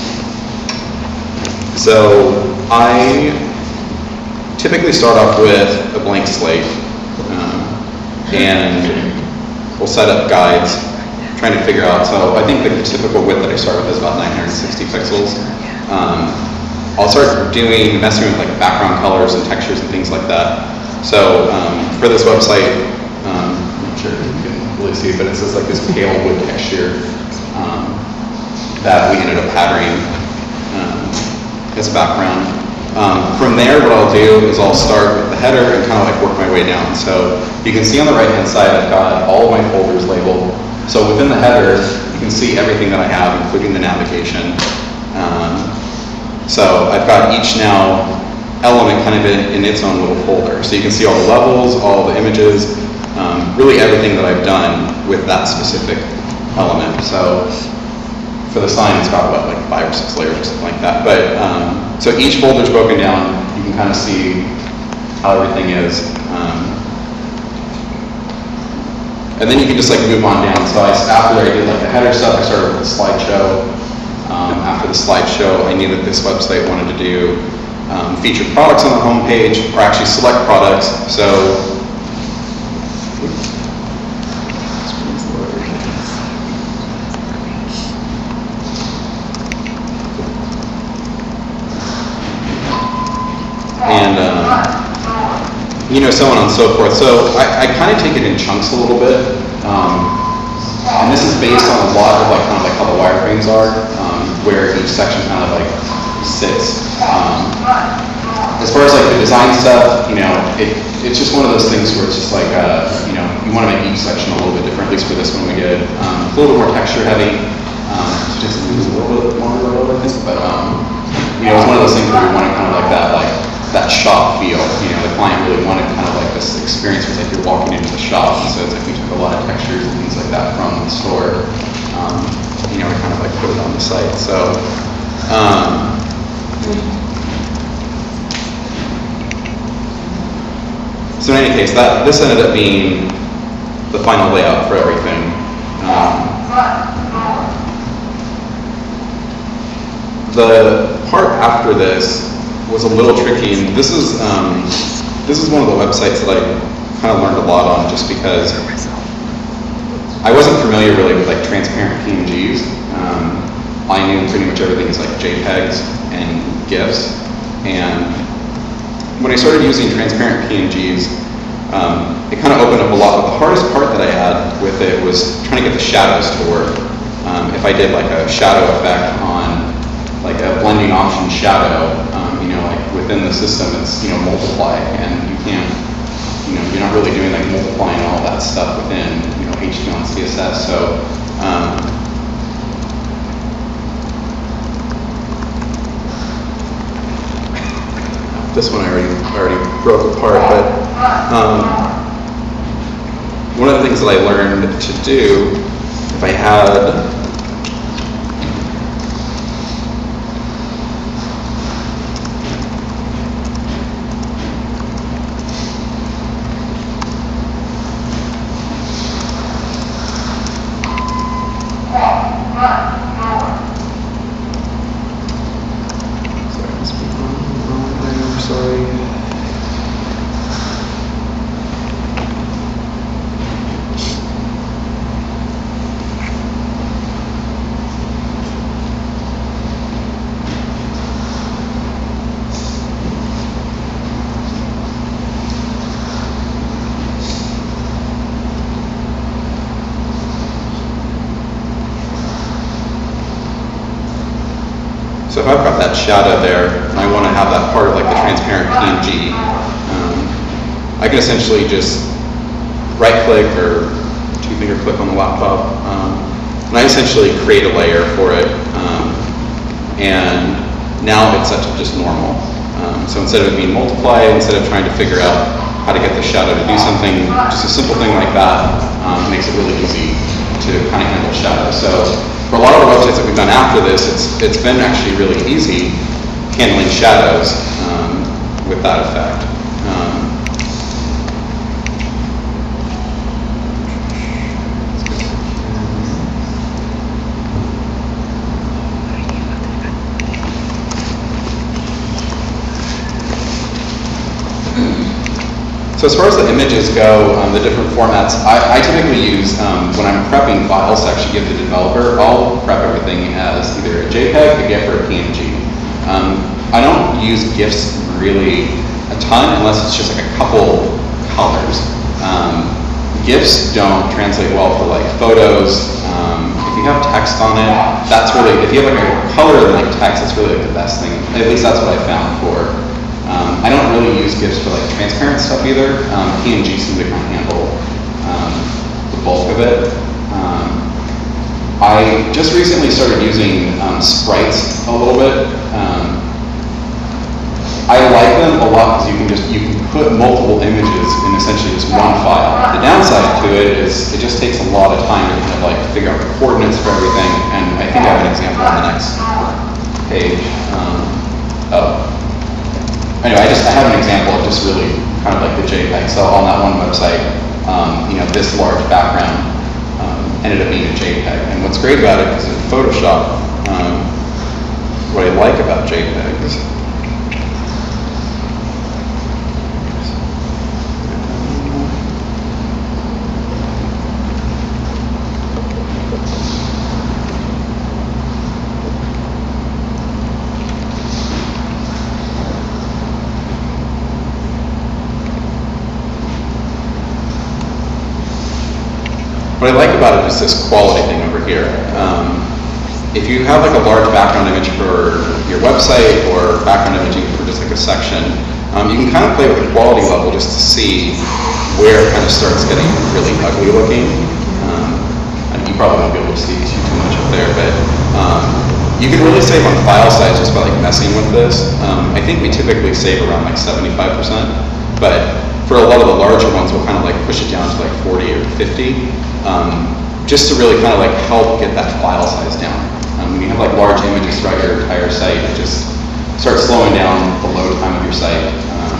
so I typically start off with a blank slate, um, and we'll set up guides, trying to figure out, so I think the typical width that I start with is about nine hundred sixty pixels. Um, I'll start doing, messing with like background colors and textures and things like that. So um, for this website, um, I'm not sure if you can really see it, but it's just like this pale wood texture um, that we ended up patterning um, as a background. Um, from there, what I'll do is I'll start with the header and kind of like work my way down. So you can see on the right-hand side, I've got all of my folders labeled. So within the header, you can see everything that I have, including the navigation. Um, so I've got each now element kind of in, in its own little folder. So you can see all the levels, all the images, um, really everything that I've done with that specific element. So for the sign, it's got what, like five or six layers or something like that. But um, so each folder is broken down. You can kind of see how everything is. Um, and then you can just like move on down. So I, after I did like the header stuff, I started with the slideshow. Um, after the slideshow, I knew that this website wanted to do um, featured products on the home page, or actually select products. So and um, you know, so on and so forth. So I, I kind of take it in chunks a little bit, um, and this is based on a lot of like kind of like how the wireframes are, um, where each section kind of like sits. Um, as far as like the design stuff, you know, it, it's just one of those things where it's just like, uh, you know, you want to make each section a little bit different. At least for this one we did. Um, it's a little bit more texture heavy. Um, so just a little bit longer, I think, but um, you know, it's one of those things where we want to kind of like that, like. that shop feel. You know, the client really wanted kind of like this experience where it's like you're walking into the shop, and so it's like we took a lot of textures and things like that from the store. Um, you know, we kind of like put it on the site. So, um, so in any case, that this ended up being the final layout for everything. Um, the part after this was a little tricky, and this is um, this is one of the websites that I kind of learned a lot on, just because I wasn't familiar really with like transparent P N Gs. Um, I knew pretty much everything is like JPEGs and GIFs, and when I started using transparent P N Gs, um, it kind of opened up a lot. But the hardest part that I had with it was trying to get the shadows to work. Um, if I did like a shadow effect on like a blending option shadow, um, you know, like within the system, it's, you know, multiply, and you can't, you know, you're not really doing like multiplying all that stuff within, you know, H T M L and C S S. So, um, this one I already already broke apart, but um, one of the things that I learned to do, if I had So if I've got that shadow there, and I want to have that part of like the transparent P N G, um, I can essentially just right-click or two-finger click on the laptop, um, and I essentially create a layer for it, um, and now it's set to just normal. Um, so instead of it being multiplied, instead of trying to figure out how to get the shadow to do something, just a simple thing like that um, makes it really easy to kind of handle shadow. So for a lot of the websites that we've done after this, it's it's been actually really easy handling shadows um, with that effect. Um, So as far as the images go, um, the different formats, I, I typically use, um, when I'm prepping files to actually give the developer, I'll prep everything as either a JPEG, a GIF, or a P N G. Um, I don't use GIFs really a ton unless it's just like a couple colors. Um, GIFs don't translate well for like photos. Um, if you have text on it, that's really, if you have like a color and like text, that's really like the best thing. At least that's what I found for. Um, I don't really use GIFs for like transparent stuff either. Um, P N G seem to kind of handle um, the bulk of it. Um, I just recently started using um, sprites a little bit. Um, I like them a lot because you can just you can put multiple images in essentially just one file. The downside to it is it just takes a lot of time to kind of like figure out the coordinates for everything. And I think I have an example on the next page. Um, oh. Anyway, I just I have an example of just really kind of like the JPEG. So on that one website, um, you know, this large background um, ended up being a JPEG. And what's great about it is in Photoshop, um, what I like about JPEGs What I like about it is this quality thing over here. Um, if you have like a large background image for your website or background imaging for just like a section, um, you can kind of play with the quality level just to see where it kind of starts getting really ugly looking. Um, and you probably won't be able to see too, too much up there, but um, you can really save on file size just by like messing with this. Um, I think we typically save around like seventy-five percent, but for a lot of the larger ones, we'll kind of like push it down to like forty or fifty. Um, just to really kind of like help get that file size down. Um, when you have like large images throughout your entire site, it just starts slowing down the load time of your site. Um,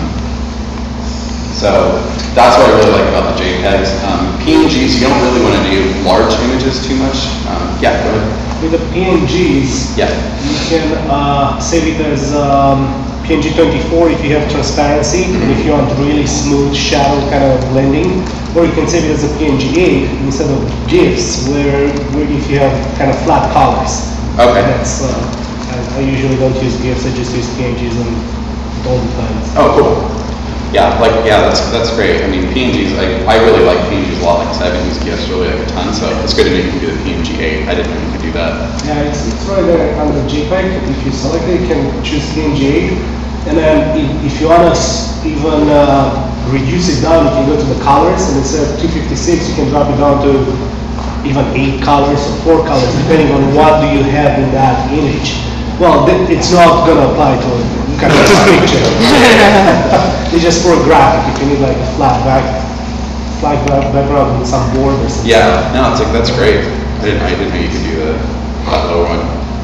so that's what I really like about the JPEGs. Um, P N Gs, you don't really want to do large images too much. Um, yeah, go ahead. With the P N Gs, yeah. you can uh, save it as um, P N G twenty-four if you have transparency, and if you want really smooth shadow kind of blending, or you can save it as a P N G eight instead of GIFs, where, where if you have kind of flat colors. Okay. That's, uh, I, I usually don't use GIFs, I just use P N Gs and all the time. Oh, cool. Yeah, like, yeah, that's that's great. I mean, P N Gs, I, I really like P N Gs a lot, like, because I haven't used GIFs really like a ton, so it's good to know you can do the P N G eight. I didn't know you could do that. Yeah, it's, it's right there under JPEG. If you select it, you can choose P N G eight. And then if, if you want to even uh, reduce it down, you can go to the colors, and instead of two fifty-six, you can drop it down to even eight colors or four colors, depending on what do you have in that image. Well, th it's not going to apply to look at this picture. It's just for graphic, if you need like a flat back, flat back- background with some borders. Yeah, no, it's like, that's great. I didn't, I didn't know you could do the, that lower one.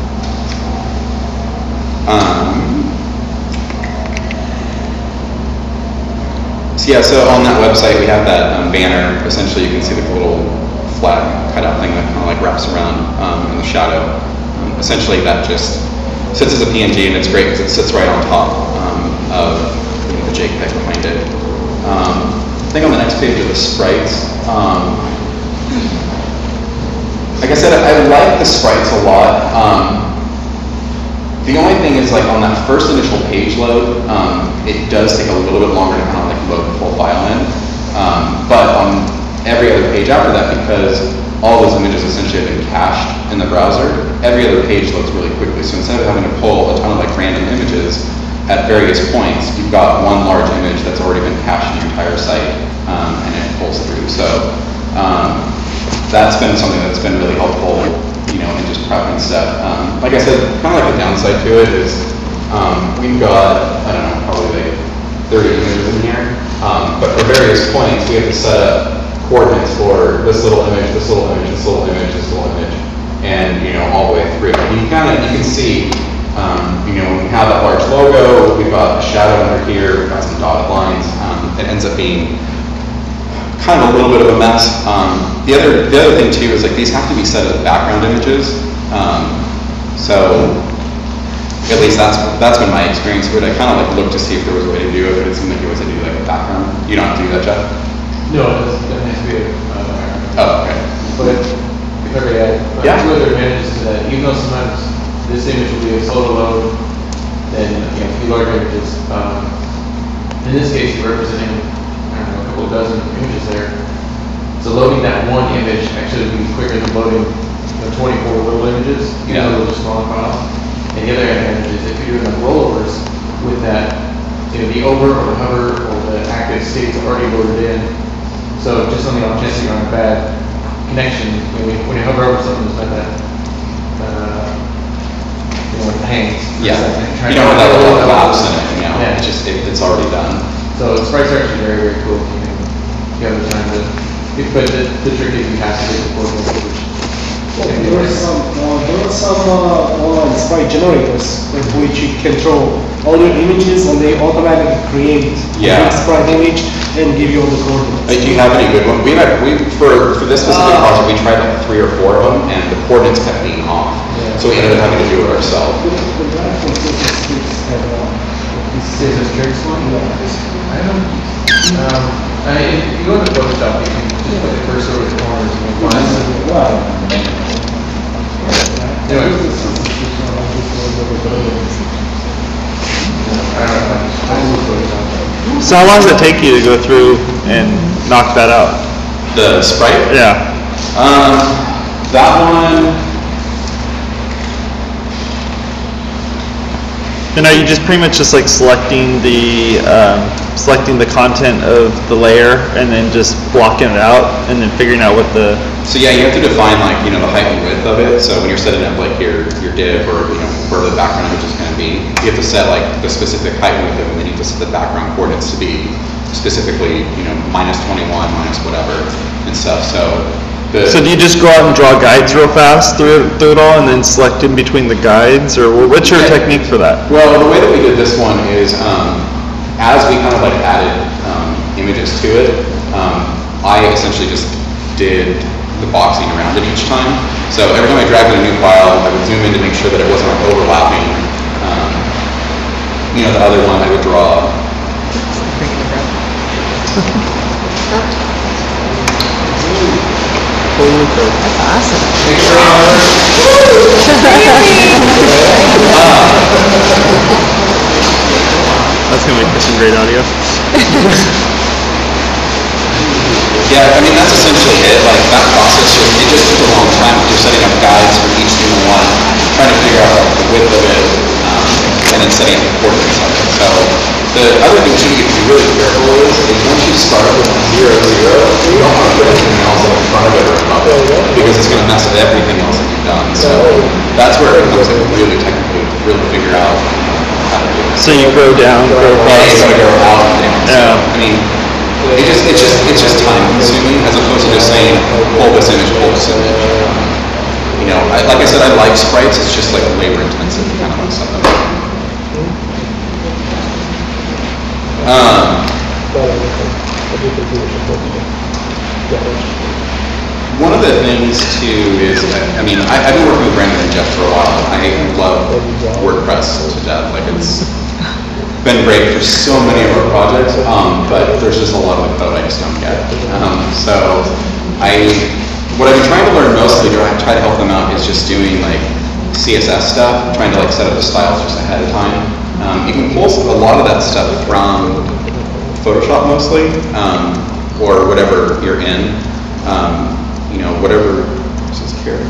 Um, so yeah, so on that website, we have that um, banner. Essentially, you can see like a little flag cutout thing that kind of like wraps around um, in the shadow. Um, essentially, that just sits as a P N G, and it's great because it sits right on top um, of you know, the JPEG behind it. Um, I think on the next page are the sprites. Um, like I said, I, I like the sprites a lot. Um, the only thing is, like on that first initial page load, um, it does take a little bit longer to kind of like load the full file in. Um, but on every other page after that, because all those images essentially have been cached in the browser, every other page loads really quickly. So instead of having to pull a ton of like random images at various points, you've got one large image that's already been cached in your entire site, um, and it pulls through. So um, that's been something that's been really helpful, you know, in just prepping stuff. Um, like I said, kind of like the downside to it is um, we've got, I don't know, probably like thirty images in here, um, but for various points, we have to set up coordinates for this little image, this little image, this little image, this little image, and you know, all the way through. And you kind of, you can see, um, you know, when we have that large logo, we've got a shadow under here, we've got some dotted lines. Um, it ends up being kind of a little bit of a mess. Um, the other, the other thing too is like these have to be set as background images. Um, so at least that's that's been my experience with it. I kind of like looked to see if there was a way to do it, but it seemed like it was to do like a background. You don't have to do that, Jeff? No, it doesn't, doesn't have to be a, uh, Oh, okay. but if I could add, uh, Yeah. two other advantages to that, even though sometimes this image will be a slow to load, then, you know, a few larger images, um, in this case, you're representing, I don't know, a couple dozen images there. So loading that one image actually would be quicker than loading the twenty-four little images, even Yeah. though those are smaller files. And the other advantage is if you're doing like rollovers with that, you know, the over or the hover or the active states are already loaded in. So just on the off chance you're on a bad connection, you know, when, when you hover over something that's not that, uh, you know, it hangs. for a Yeah. second, try You to- don't have that little collapse in it, you know, Yeah. it's just, it, it's already done. So the sprites are actually very, very cool. You can, if you have the time to, if, but the, the trick is you have to get the coordinates, which Well, can be there are nice. some, uh, there are some uh, online sprite generators with which you control all your images and they automatically create Yeah. a sprite image and give you all the coordinates. Uh, Do you have any good ones? We had, we, for, for this specific Uh, project, we tried like three or four of them, and the coordinates kept being off. Yeah. So we ended up having to do it ourselves. The the guy from Statistics have, uh, this Is this tricks one? I don't, um, I, if you go to Photoshop, you can just put the cursor over the corners and you'll find it. Well, Anyway. I don't know, I use Photoshop. So how long does it take you to go through and knock that out? The sprite? Yeah. Um, that one, And are you just pretty much just like selecting the, um, selecting the content of the layer and then just blocking it out and then figuring out what the, so yeah, you have to define like, you know, the height and width of it. So when you're setting up like your, your div or, you know, where the background image is going to be, you have to set like the specific height and width of it, and then you have to set the background coordinates to be specifically, you know, minus twenty-one, minus whatever and stuff. So the, so do you just go out and draw guides real fast through it, through it all and then select in between the guides, or wh- what's your Yeah. technique for that? Well, the way that we did this one is, um, as we kind of like added um, images to it, um, I essentially just did the boxing around it each time. So every time I dragged in a new file, I would zoom in to make sure that it wasn't like overlapping. Um, you know, the other one I would draw. That's awesome. That's gonna make for some great audio. Yeah, I mean, that's essentially it. Like, that process, just, it just took a long time. You're setting up guides for each single one, trying to figure out like, the width of it, um, and then setting up the coordinates of it. So, the other thing too you have to be really careful is, is once you start with zero, zero, you don't want to put anything else like in front of it or above it, because it's going to mess up everything else that you've done. So, that's where it becomes like really technical to really figure out how to do this. So you go down, go Yeah, across. you gotta go out and down. So, Yeah. I mean, it just, it's just, it's just time consuming as opposed to just saying, pull this image, pull this image. You know, I, like I said, I like sprites, it's just like labor intensive kind of like something. Um, one of the things too is, I mean, I, I've been working with Brandon and Jeff for a while. I love WordPress to death. Like it's been great for so many of our projects, um, but there's just a lot of the code I just don't get. Um, so I, what I've been trying to learn mostly, try, try to help them out, is just doing like C S S stuff, trying to like set up the styles just ahead of time. Um, you can pull a lot of that stuff from Photoshop mostly, um, or whatever you're in. Um, you know, whatever, what's this character?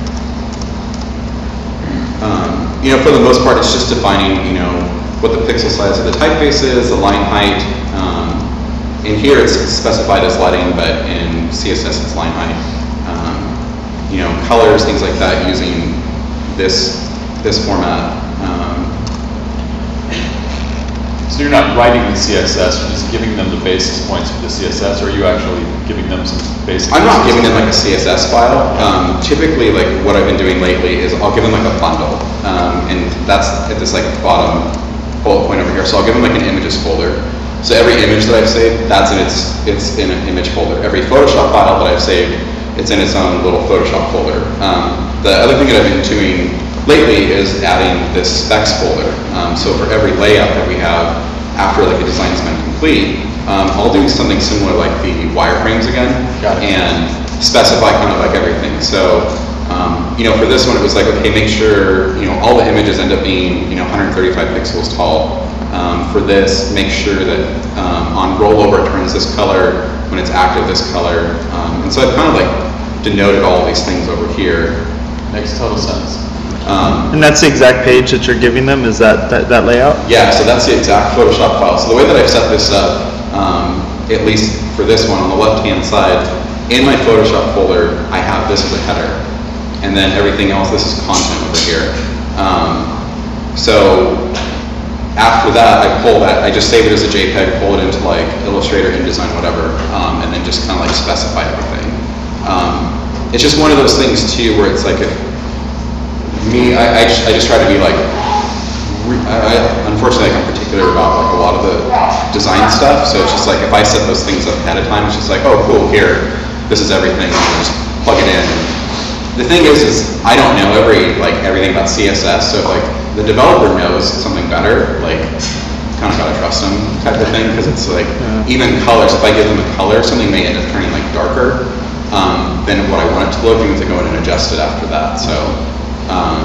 Um, you know, for the most part, it's just defining, you know, what the pixel size of the typeface is, the line height. Um, in here, it's specified as lighting, but in C S S, it's line height. Um, you know, colors, things like that, using this this format. Um, So you're not writing the C S S, you're just giving them the basis points for the C S S, or are you actually giving them some basic? I'm not giving them like a C S S file. Um, typically, like what I've been doing lately is I'll give them like a bundle, um, and that's at this like bottom bullet point over here. So I'll give them like an images folder. So every image that I've saved, that's in its it's in an image folder. Every Photoshop file that I've saved, it's in its own little Photoshop folder. Um, the other thing that I've been doing lately is adding this specs folder. Um, so for every layout that we have, after like a design's been complete, um, I'll do something similar like the wireframes again, and specify kind of like everything. So, um, you know, for this one, it was like, okay, make sure, you know, all the images end up being, you know, one hundred thirty-five pixels tall. Um, for this, make sure that um, on rollover it turns this color, when it's active this color. Um, and so I've kind of like denoted all these things over here. Makes total sense. Um, And that's the exact page that you're giving them, is that, that, that layout? Yeah, so that's the exact Photoshop file. So the way that I've set this up, um, at least for this one, on the left-hand side, in my Photoshop folder, I have this as a header. And then everything else, this is content over here. Um, so after that, I pull that, I just save it as a JPEG, pull it into like Illustrator, InDesign, whatever, um, and then just kind of like specify everything. Um, it's just one of those things too, where it's like, if me, I, I, just, I just try to be like, re, I, unfortunately, like, I'm particular about like a lot of the design stuff. So it's just like, if I set those things up ahead of time, it's just like, oh, cool, here, this is everything, and just plug it in. The thing is, is I don't know every like everything about C S S. So if like the developer knows something better, like kind of gotta trust them type of thing, because it's like yeah. even colors. If I give them a color, something may end up turning like darker um, than what I want it to look. You need to go in and adjust it after that. So. Um,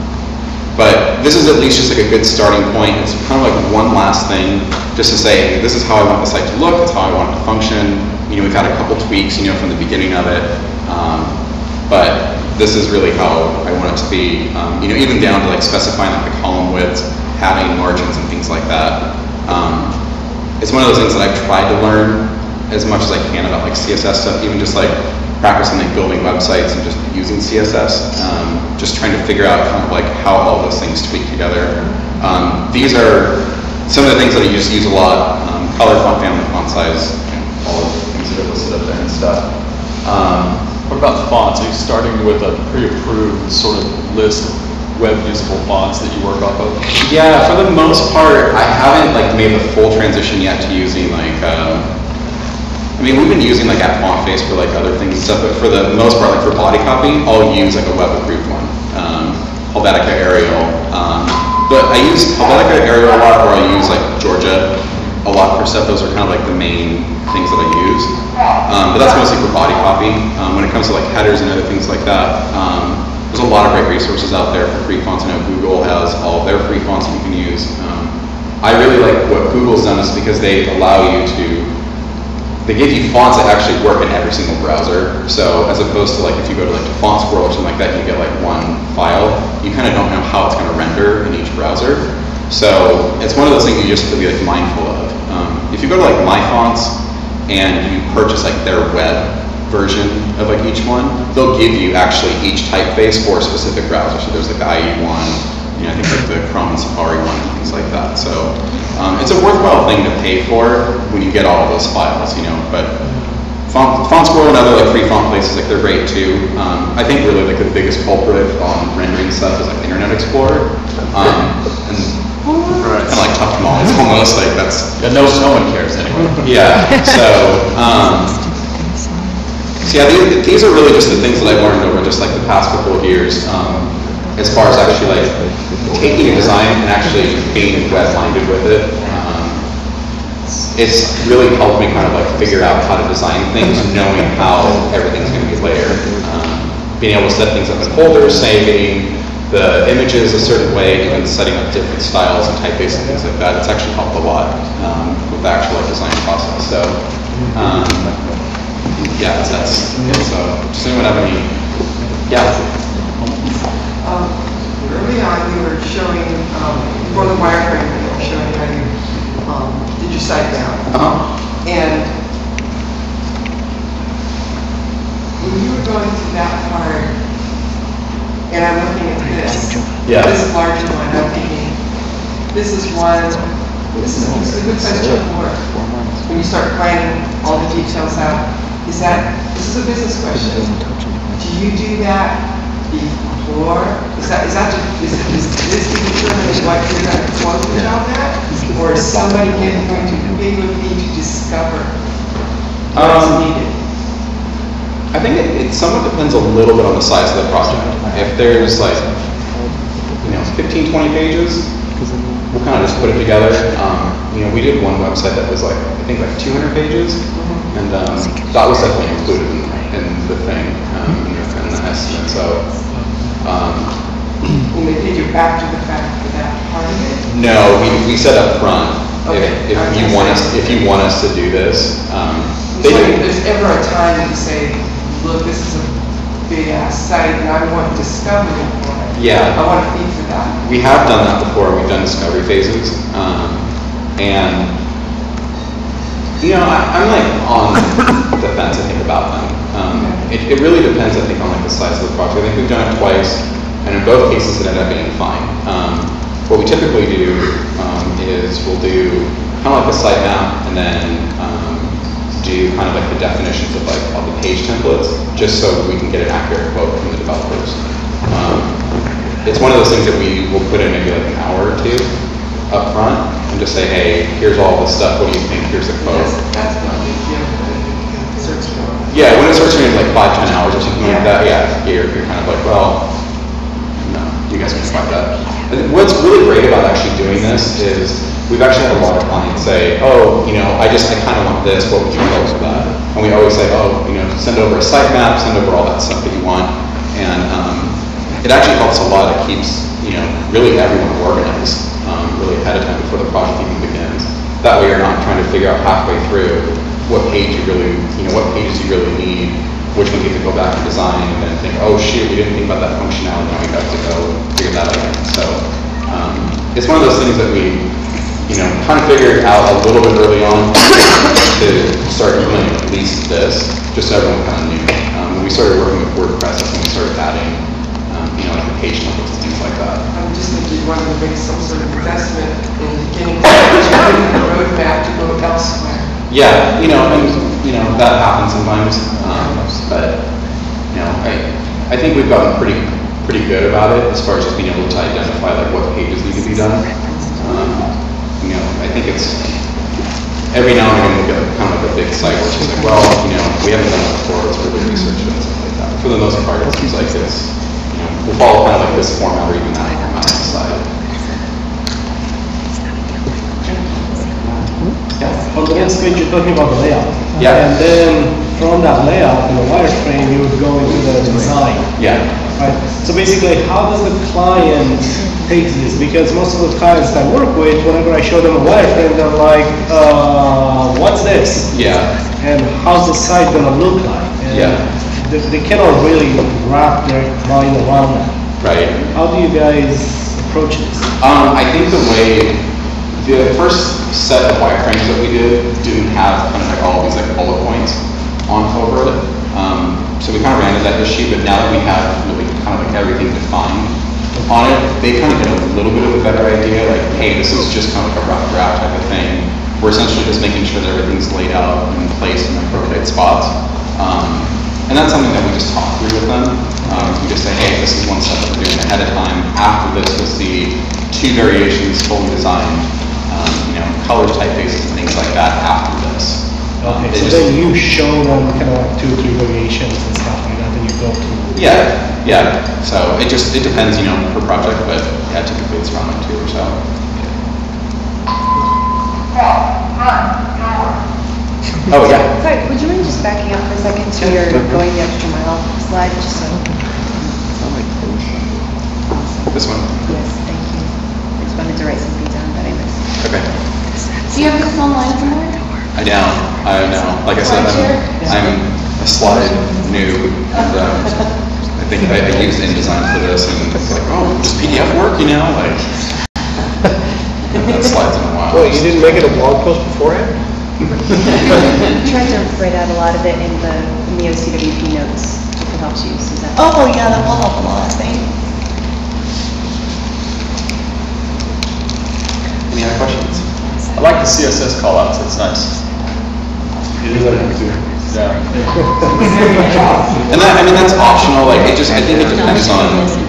but this is at least just like a good starting point. It's kind of like one last thing, just to say, hey, this is how I want the site to look, that's how I want it to function. You know, we've had a couple tweaks, you know, from the beginning of it. Um, but this is really how I want it to be. Um, you know, even down to like specifying like the column widths, padding, margins, and things like that. Um, it's one of those things that I've tried to learn as much as I can about like C S S stuff, even just like practicing like building websites and just using C S S, um, just trying to figure out kind of like how all those things tweak together. Um, these are some of the things that I just use a lot, um, color, font family, font size, you know, all of the things that are listed up there and stuff. Um, what about fonts? Are you starting with a pre-approved sort of list of web usable fonts that you work off of? Yeah, for the most part, I haven't like made the full transition yet to using like, um, I mean, we've been using like at FontFace for like other things and stuff, but for the most part, like for body copy, I'll use like a web-approved one, um, Helvetica Arial. Um, but I use Helvetica Arial a lot, or I use like Georgia a lot for stuff. Those are kind of like the main things that I use. Um, but that's mostly for body copy. Um, when it comes to like headers and other things like that, um, there's a lot of great resources out there for free fonts. I know Google has all of their free fonts that you can use. Um, I really like what Google's done is because they allow you to They give you fonts that actually work in every single browser. So as opposed to like if you go to like Fonts World or something like that, you get like one file. You kind of don't know how it's going to render in each browser. So it's one of those things you just have to be like mindful of. Um, if you go to like My Fonts and you purchase like their web version of like each one, they'll give you actually each typeface for a specific browser. So there's like the I E one, you know, I think like the Chrome and Safari one and things like that. So um, it's a worthwhile thing to pay for when you get all of those files, you know, but Font, Font Squirrel and other like free font places, like they're great too. Um, I think really like the biggest culprit on rendering stuff is like Internet Explorer. Um, and kind of like tough mall. It's almost like that's Yeah, no, no one cares anyway. yeah. So um, so yeah, these, these are really just the things that I've learned over just like the past couple of years. Um, as far as actually like taking a design and actually being web-minded with it. It's really helped me kind of like figure out how to design things, knowing how everything's going to be layered. Um, being able to set things up in folders, saving the images a certain way, and setting up different styles and typeface and things like that. It's actually helped a lot um, with the actual like, design process. So, um, yeah, that's, that's so. Does anyone have any? Yeah. Um, early on, you were showing um, for the wireframe, you were showing how you um, did your site down. Uh-huh. And when you were going to that part, and I'm looking at this, yeah. this larger one, I'm thinking, this is one, this is, this is a good sized chunk of work. When you start planning all the details out, is that, this is a business question. Do you do that before? Is that, is that, to, is, is this to determine what you're going to quote the job at? Or is somebody getting, going to be with me to discover what's Um, needed? I think it, it somewhat depends a little bit on the size of the project. If there's like, you know, fifteen, twenty pages, we'll kind of just put it together. Um, you know, we did one website that was like, I think like two hundred pages, and um, that was definitely included in, in the thing, um, in, the, in the estimate. So, um, Will they pay you after the fact for that part of it? no, we, we said up front, Okay. if, if you want us, if you want us to do this, um, I'm just wondering if there's ever a time that you say, look, this is a big ass site and I want discovery for it. Yeah. I want a fee for that. We have done that before. We've done discovery phases, um, and you know, I, I'm like on the fence. I think about them. Um, it, it really depends. I think on like the size of the project. I think we've done it twice, and in both cases, it ended up being fine. Um, what we typically do um, is we'll do kind of like a site map, and then um, do kind of like the definitions of like all the page templates, just so we can get an accurate quote from the developers. Um, it's one of those things that we will put in maybe like an hour or two up front and just say, hey, here's all the stuff, what do you think, here's the quote. That's, that's not a big deal for the search for. Yeah, when it's searching in like five, ten hours or something like that, yeah, you're, you're kind of like, well, no, you guys can find that. And what's really great about actually doing this is we've actually had a lot of clients say, oh, you know, I just, I kind of want this, what would you go for that? And we always say, oh, you know, send over a site map, send over all that stuff that you want. And um, it actually helps a lot. It keeps, you know, really everyone organized um, really ahead of time before the project even begins. That way you're not trying to figure out halfway through what page you really, you know, what pages you really need, which one you have to go back and design, and then think, oh shoot, we didn't think about that functionality, now we have to go figure that out again. So um, it's one of those things that we, you know, kind of figured out a little bit early on to start implementing at least this, just so everyone kind of knew. Um, when we started working with WordPress, that's when we started adding, um, you know, like the page templates and things like that. I'm just thinking you wanted to make some sort of investment in getting the roadmap to go elsewhere. Yeah, you know, and you know that happens sometimes, um, but you know, I I think we've gotten pretty pretty good about it as far as just being able to identify like what pages need to be done. Um, you know, I think it's every now and again we'll get kind of like a big site where it's just like, well, you know, we haven't done it before, let's really research it and stuff like that. For the most part, it seems like it's, you know, we'll follow kind of like this format or even that format on the side. On the next page, you're talking about the layout. Yeah. And then from that layout in the wireframe, you would go into the design. Yeah. Right. So basically, how does the client take this? Because most of the clients I work with, whenever I show them a wireframe, they're like, uh, what's this? Yeah. And how's the site gonna look like? And Yeah. They, they cannot really wrap their mind around that. Right. How do you guys approach this? Um, I think the way, the first set of wireframes that we did didn't have kind of like all of these like bullet points on over it. Um, so we kind of ran into that issue, but now that we have really kind of like everything defined, on it, they kind of get a little bit of a better idea, like, hey, this is just kind of like a rough draft type of thing. We're essentially just making sure that everything's laid out and placed in the appropriate spots. Um, and that's something that we just talk through with them. Um, we just say, hey, this is one step that we're doing ahead of time. After this, you'll see two variations fully designed, um, you know, colors, typefaces, and things like that after this. Um, Okay, they so just- then you show them kind of like two or three variations and stuff like that, and you go to. Yeah, yeah. So it just, it depends, you know, per project, but yeah, typically it's around like two or so. Oh, yeah. Sorry, would you mind just backing up for a second to your going the extra mile slide, just so? This one? Yes, thank you. I just wanted to write something down that I missed. Okay. Do you have this online somewhere? I know, I know. Like I said, I'm, I'm a slide noob. And, um, I think I, I used InDesign for this, and it's like, oh, does P D F work, you know? Like, that slides in a while. Well, you didn't make it a blog post beforehand? I'm trying to write out a lot of it in the, in the O C W P notes, if it helps you, so that. Oh, yeah, that will help a lot, thank you. Any other questions? I like the C S S callouts, it's nice. You do that too. Yeah. And that, I mean, that's optional, like, it just, I think it depends on,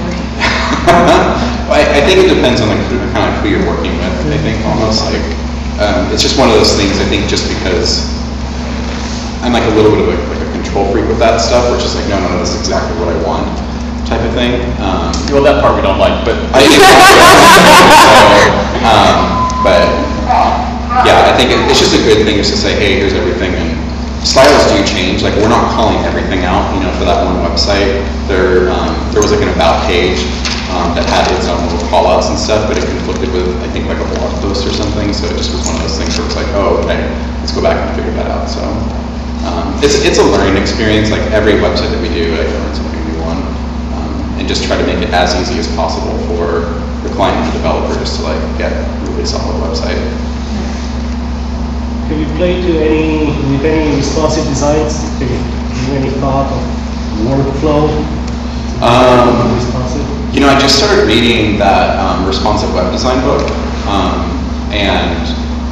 I, I think it depends on the kind of who you're working with, I think, almost, like, um, it's just one of those things, I think, just because I'm like a little bit of a, like a control freak with that stuff, which is like, no, no, no, that's exactly what I want, type of thing. Um, Well, that part we don't like, but. I think so, um, but, yeah, I think it, it's just a good thing just to say, hey, here's everything, and styles do change. Like, we're not calling everything out, you know, for that one website. There, um, there was like an about page um, that had its own little callouts and stuff, but it conflicted with, I think, like a blog post or something. So it just was one of those things where it's like, oh, okay, let's go back and figure that out. So um, it's it's a learning experience. Like every website that we do, I learn something new on, um, and just try to make it as easy as possible for the client and the developer just to like get a really solid website. Have you played to any, with any responsive designs? Have you give any thought of workflow? Um, Responsive? You know, I just started reading that um, responsive web design book, um, and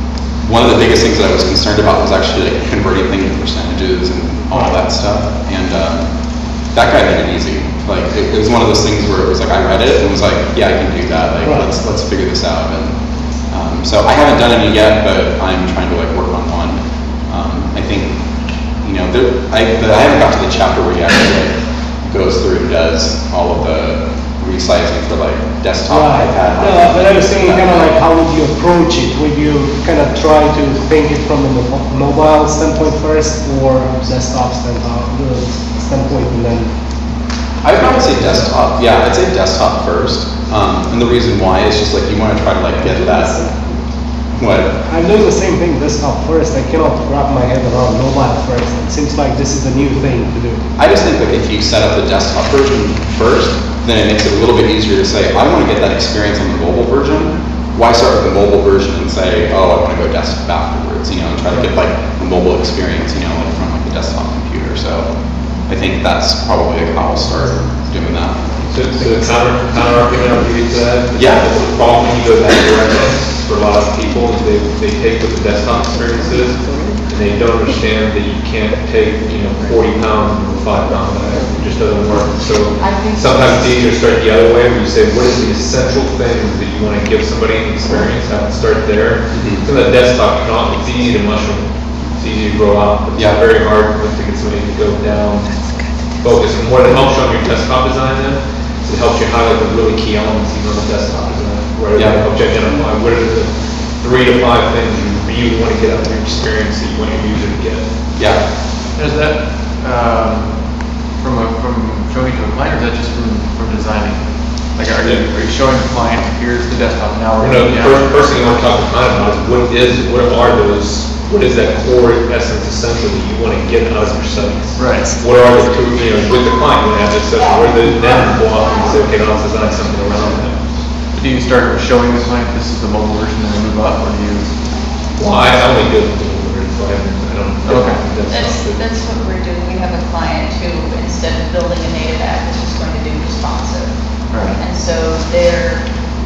one of the biggest things that I was concerned about was actually like converting things to percentages and all that stuff. And um, that guy made it easy. Like it, it was one of those things where it was like I read it and was like, yeah, I can do that. Like Right. let's let's figure this out. And um, so I haven't done any yet, but I'm trying to like work on one. Um, I think you know there, I the, I haven't got to the chapter where he actually like goes through and does all of the resizing for like desktop, Right. iPad. No, but I was thinking kind of like, how would you approach it? Would you kind of try to think it from a mo- mobile standpoint first, or desktop standpoint, uh, standpoint, and then? I'd probably say desktop. Yeah, I'd say desktop first. Um, and the reason why is just like you want to try to like get that. What? I'm doing the same thing, desktop first. I cannot wrap my head around mobile first. It seems like this is the new thing to do. I just think like if you set up the desktop version first, then it makes it a little bit easier to say, I want to get that experience on the mobile version. Why start with the mobile version and say, oh, I want to go desktop afterwards, you know, and try to get like the mobile experience, you know, like from like the desktop computer. So I think that's probably how I'll start doing that. So, so the counter, counter argument I'll give you to that? Yeah. The problem when you go that direction for a lot of people is they, they take what the desktop experience is, and they don't understand that you can't take, you know, forty pounds and a five pound bag. It just doesn't work. So sometimes it's easier to start the other way, where you say, what is the essential things that you want to give somebody an experience? Have it start there. Mm-hmm. So that desktop, not, it's easy to mushroom, it's easy to grow out. It's Yeah. very hard to get somebody to go down, focus. And what it helps you on your desktop design then, it helps you highlight the really key elements even on the desktop design, where it Yeah. helps you identify what are the three to five things you really want to get out of your experience that you want your user to get. Yeah. Is that um, from a, from showing to a client, or is that just from, from designing? Like, are you, are you showing the client, here's the desktop, now we're No, going the down? first, first thing I want to talk to the client about is what is, what are those, what is that core essence essential that you want to get out of your sites? Right. What are the two, you know, with the client, you want to have this session, where the, then go off and say, okay, now let's design something around that. Do you start showing the client this is the mobile version and then move up, or do you? Well, I I only do it with the word, so I haven't- I don't. Okay. That's, that's what we're doing. We have a client who, instead of building a native app, is just going to do responsive. Right. And so so they're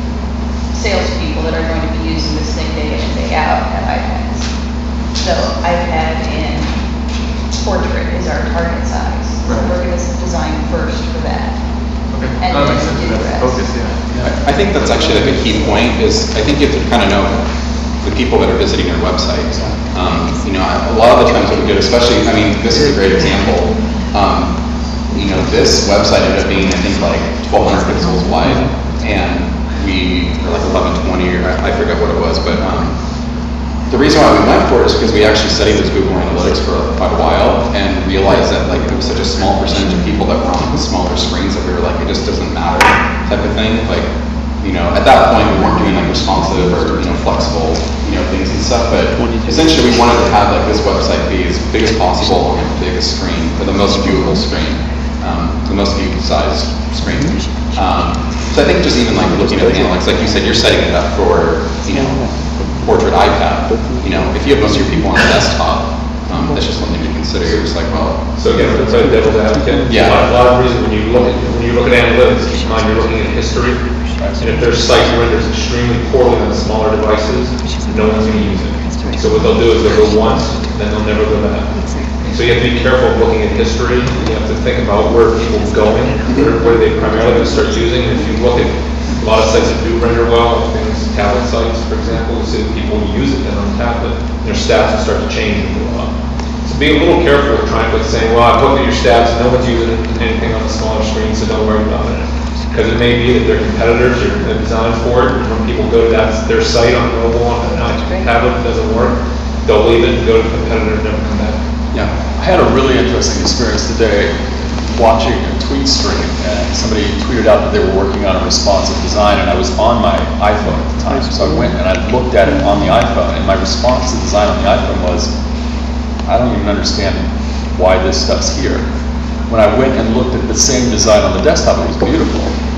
salespeople that are going to be using this thing day in and day out have iPads. So iPad and portrait is our target size. So we're going to design first for that. Okay. And That then makes sense. do the That's rest. focus, yeah. Yeah, I think that's actually like a key point is, I think you have to kind of know the people that are visiting your website. Um, you know, I- a lot of the times what we do, especially, I mean, this is a great example. Um, you know, this website ended up being, I think, like twelve hundred pixels wide, and we, or like eleven twenty, or I I forget what it was, but, um, the reason why we went for it is because we actually studied with Google Analytics for quite a while and realized that like there was such a small percentage of people that were on the smaller screens that we were like, it just doesn't matter type of thing. Like, you know, at that point we weren't doing like responsive or, you know, flexible, you know, things and stuff, but essentially we wanted to have like this website be as big as possible on the biggest screen, or the most viewable screen, um, the most view sized screen. Um, so I think just even like looking at the analytics, like you said, you're setting it up for, you know, portrait iPad. You know, if you have most of your people on the desktop, um, that's just something to consider. You're just like, well. So again, it's like devil's advocate. Yeah. A lot of reasons when you look at, when you look at analytics, keep in mind you're looking at history. And if their site renders extremely poorly on the smaller devices, no one's going to use it. So what they'll do is they'll go once, then they'll never go back. And so you have to be careful of looking at history. You have to think about where people are going, where, where they primarily going to start using. And if you look at a lot of sites that do render well, like things, tablet sites, for example, you see that people use it then on tablet, and their stats will start to change and go up. So be a little careful with trying to say, well, I've looked at your stats, no one's using anything on the smaller screen, so don't worry about it. Because it may be that their competitors are designed for it, and when people go to that, their site on mobile, on a tablet, it doesn't work, they'll leave it and go to the competitor and never come back. Yeah, I had a really interesting experience today watching a tweet stream, and somebody tweeted out that they were working on a responsive design, and I was on my iPhone at the time, so I went and I looked at it on the iPhone, and my response to the design on the iPhone was, I don't even understand why this stuff's here. When I went and looked at the same design on the desktop, it was beautiful,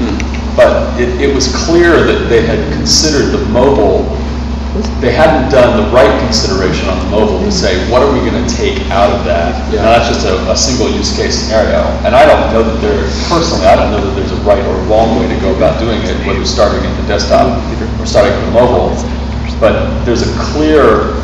but it, it was clear that they had considered the mobile. They hadn't done the right consideration on the mobile to say, what are we going to take out of that? Yeah. Now, that's just a, a single use case scenario. And I don't know that there, personally, I don't know that there's a right or wrong way to go about doing it, whether starting at the desktop or starting at the mobile. But there's a clear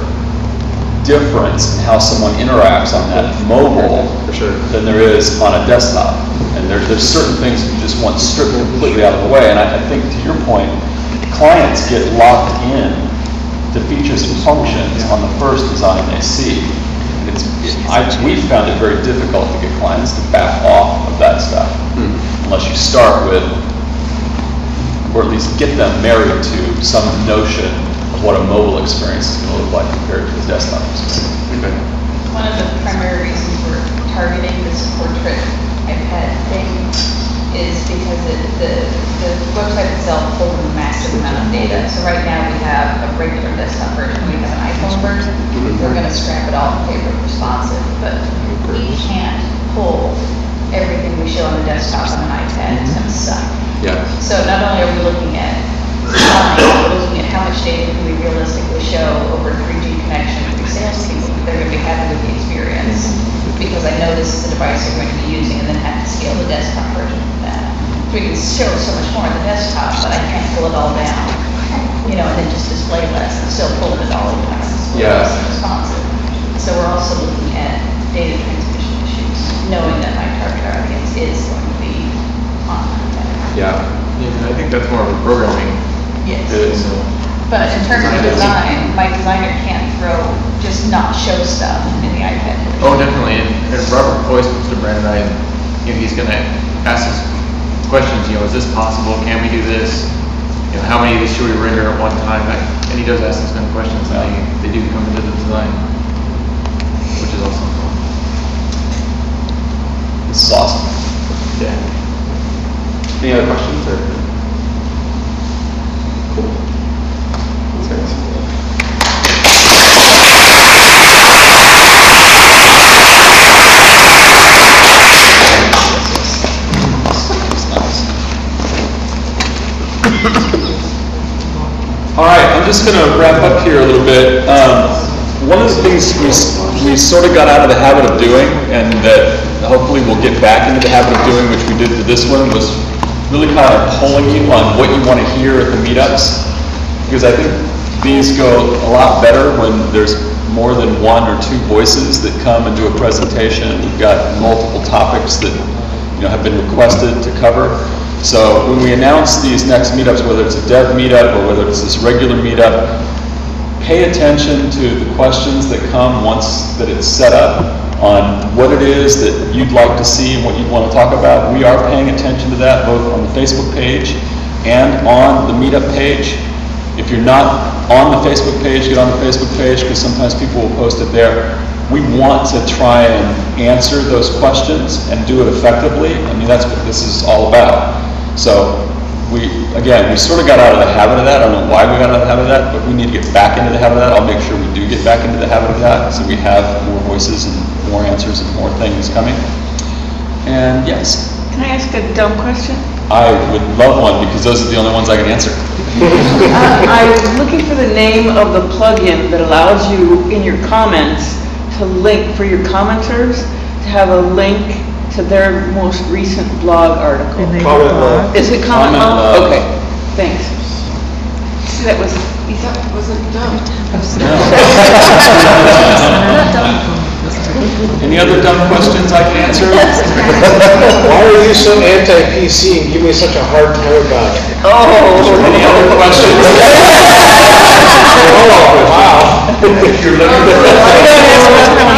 difference in how someone interacts on that mobile for sure than there is on a desktop. And there, there's certain things you just want stripped completely out of the way. And I, I think to your point, clients get locked in the features and functions on the first design they see. And it's, it, I, we found it very difficult to get clients to back off of that stuff, mm. unless you start with, or at least get them married to some notion of what a mobile experience is going to look like compared to the desktop experience. Okay. One of the primary reasons we're targeting this portrait iPad thing is because it, the, the website itself holds a massive amount of data. So right now we have a regular desktop version, we have an iPhone version. We're going to scrap it all in favor of responsive, but we can't pull everything we show on the desktop on an iPad. It's going to suck. Yeah. So not only are we looking at time, we're looking at how much data can we realistically show over a three G connection to salespeople. They're going to be happy with the experience because I know this is the device they're going to be using, and then have to scale the desktop version of that. So we can show so much more on the desktop, but I can't pull it all down, you know, and then just display less and still pull it all in yeah. responsive. So we're also looking at data transmission issues, knowing that my target audience is going to be on that. Yeah. Yeah, I think that's more of a programming. Yes. Is, But in terms of design, my designer can't throw, just not show stuff in the iPad. Oh, definitely. And if Robert Coy speaks to Brandon and I, you know, he's going to ask us questions, you know, is this possible? Can we do this? You know, how many of these should we render at one time? And he does ask those kind of questions, and they, they do come into the design, which is awesome. This is awesome. Yeah. Any other questions? Or? Cool. All right, I'm just going to wrap up here a little bit. Um, one of the things we, we sort of got out of the habit of doing, and that hopefully we'll get back into the habit of doing, which we did for this one, was really kind of polling you on what you want to hear at the meetups, because I think these go a lot better when there's more than one or two voices that come and do a presentation. We've got multiple topics that, you know, have been requested to cover. So when we announce these next meetups, whether it's a dev meetup or whether it's this regular meetup, pay attention to the questions that come once that it's set up on what it is that you'd like to see and what you'd want to talk about. We are paying attention to that both on the Facebook page and on the meetup page. If you're not on the Facebook page, get on the Facebook page, because sometimes people will post it there. We want to try and answer those questions and do it effectively. I mean, that's what this is all about. So we, again, we sort of got out of the habit of that. I don't know why we got out of the habit of that, but we need to get back into the habit of that. I'll make sure we do get back into the habit of that, so we have more voices and more answers and more things coming. And yes? Can I ask a dumb question? I would love one, because those are the only ones I can answer. uh, I was looking for the name of the plugin that allows you in your comments to link, for your commenters, to have a link to their most recent blog article. Comment log. Is it comment, Comment log? log. Okay, thanks. See, that was, That wasn't dumb. Any other dumb questions I can answer? Why are you so anti-P C and give me such a hard time about it? oh. Any other questions? Oh, wow. You're looking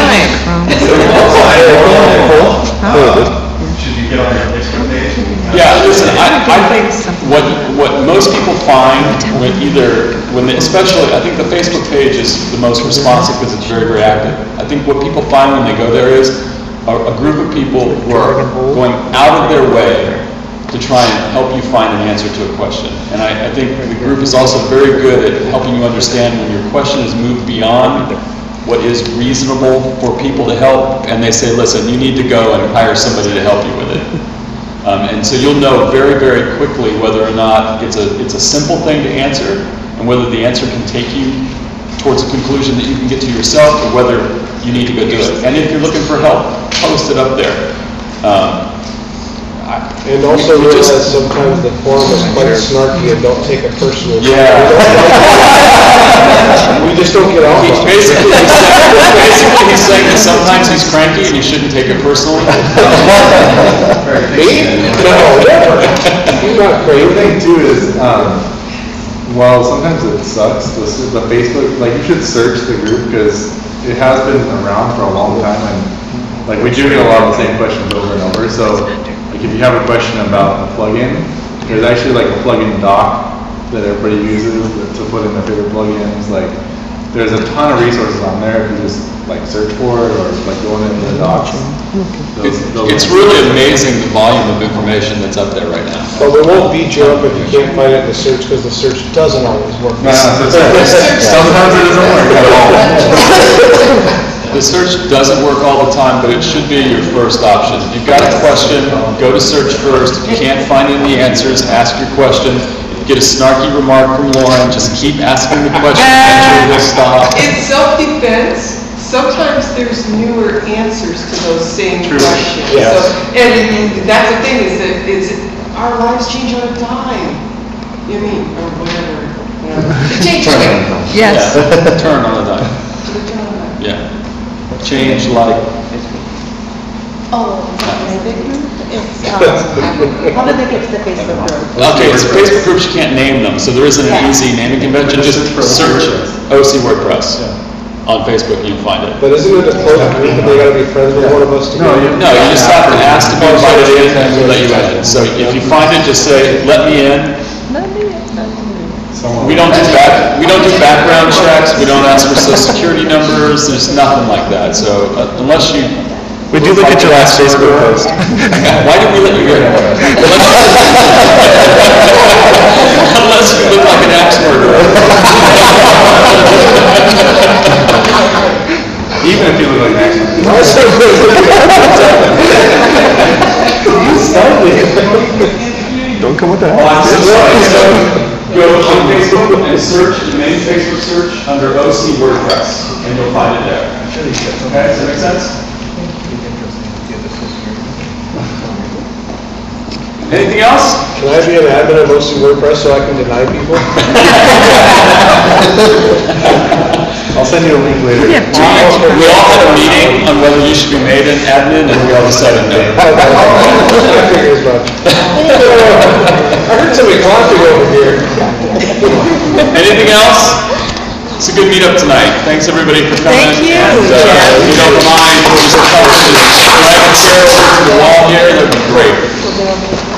Should you get on your Facebook page? Yeah, listen, I, I think what, what most people find when either, when they, especially, I think the Facebook page is the most responsive because it's very, very active. I think what people find when they go there is a, a group of people who are going out of their way to try and help you find an answer to a question. And I, I think the group is also very good at helping you understand when your question is moved beyond what is reasonable for people to help, and they say, listen, you need to go and hire somebody to help you with it. Um, and so you'll know very, very quickly whether or not it's a, it's a simple thing to answer, and whether the answer can take you towards a conclusion that you can get to yourself, or whether you need to go do it. And if you're looking for help, post it up there. Um, I, And also we realize just- sometimes the forum is quite snarky and don't take it personally. Yeah. We just don't get off He's on it. basically, he's saying, basically he's saying that sometimes he's cranky and you shouldn't take it personally. Me? No, never. You're not The crazy. other thing too is, um, well, sometimes it sucks, the, the Facebook, like, you should search the group, because it has been around for a long time, and, like, we do get a lot of the same questions over and over, so, like, if you have a question about a plugin, there's actually, like, a plugin doc that everybody uses to put in their favorite plugins, like, there's a ton of resources on there if you just, like, search for it, or, like, go into the docs. Those- those- It's really amazing the volume of information that's up there right now. But we won't beat you up if you can't find it in the search, because the search doesn't always work. No, no, sometimes it doesn't work at all. The search doesn't work all the time, but it should be your first option. If you've got a question, go to search first. If you can't find any answers, ask your question. If you get a snarky remark from Lauren, just keep asking the question until they stop. In self-defense, sometimes there's newer answers to those same questions. Yes. So, and that's the thing, is that it's, our lives change on a dime. You mean, or whatever. It changes. Yeah, turn on a dime. Yeah. Change like. Oh, it's, um, how did they get to the Facebook group? Okay, so Facebook groups, you can't name them, so there isn't an easy naming convention. Just search O C WordPress on Facebook, you'll find it. But isn't it a closed group and they gotta be friends with one of us to No, you, no, you just have to ask to be invited in and we'll let you in. So if you find it, just say, let me in. We don't do back, we don't do background checks, we don't ask for social security numbers, there's nothing like that. So uh, unless you. We do look at your last Facebook post. Why did we let you in? Unless you look like an axe murderer. Even if you look like an axe Don't come with that. Go on Facebook and search, the main Facebook search under O C WordPress, and you'll find it there. Okay, does that make sense? Anything else? Can I be an admin of O C WordPress so I can deny people? I'll send you a link later. We we all had a meeting on whether you should be made an admin, and we all decided no. I figured as much. I heard somebody clapping over here. Anything else? It's a good meetup tonight. Thanks, everybody, for coming. Thank you. And, uh, if you don't mind, we'll just come and drag a chair over to the wall here, that'd be great.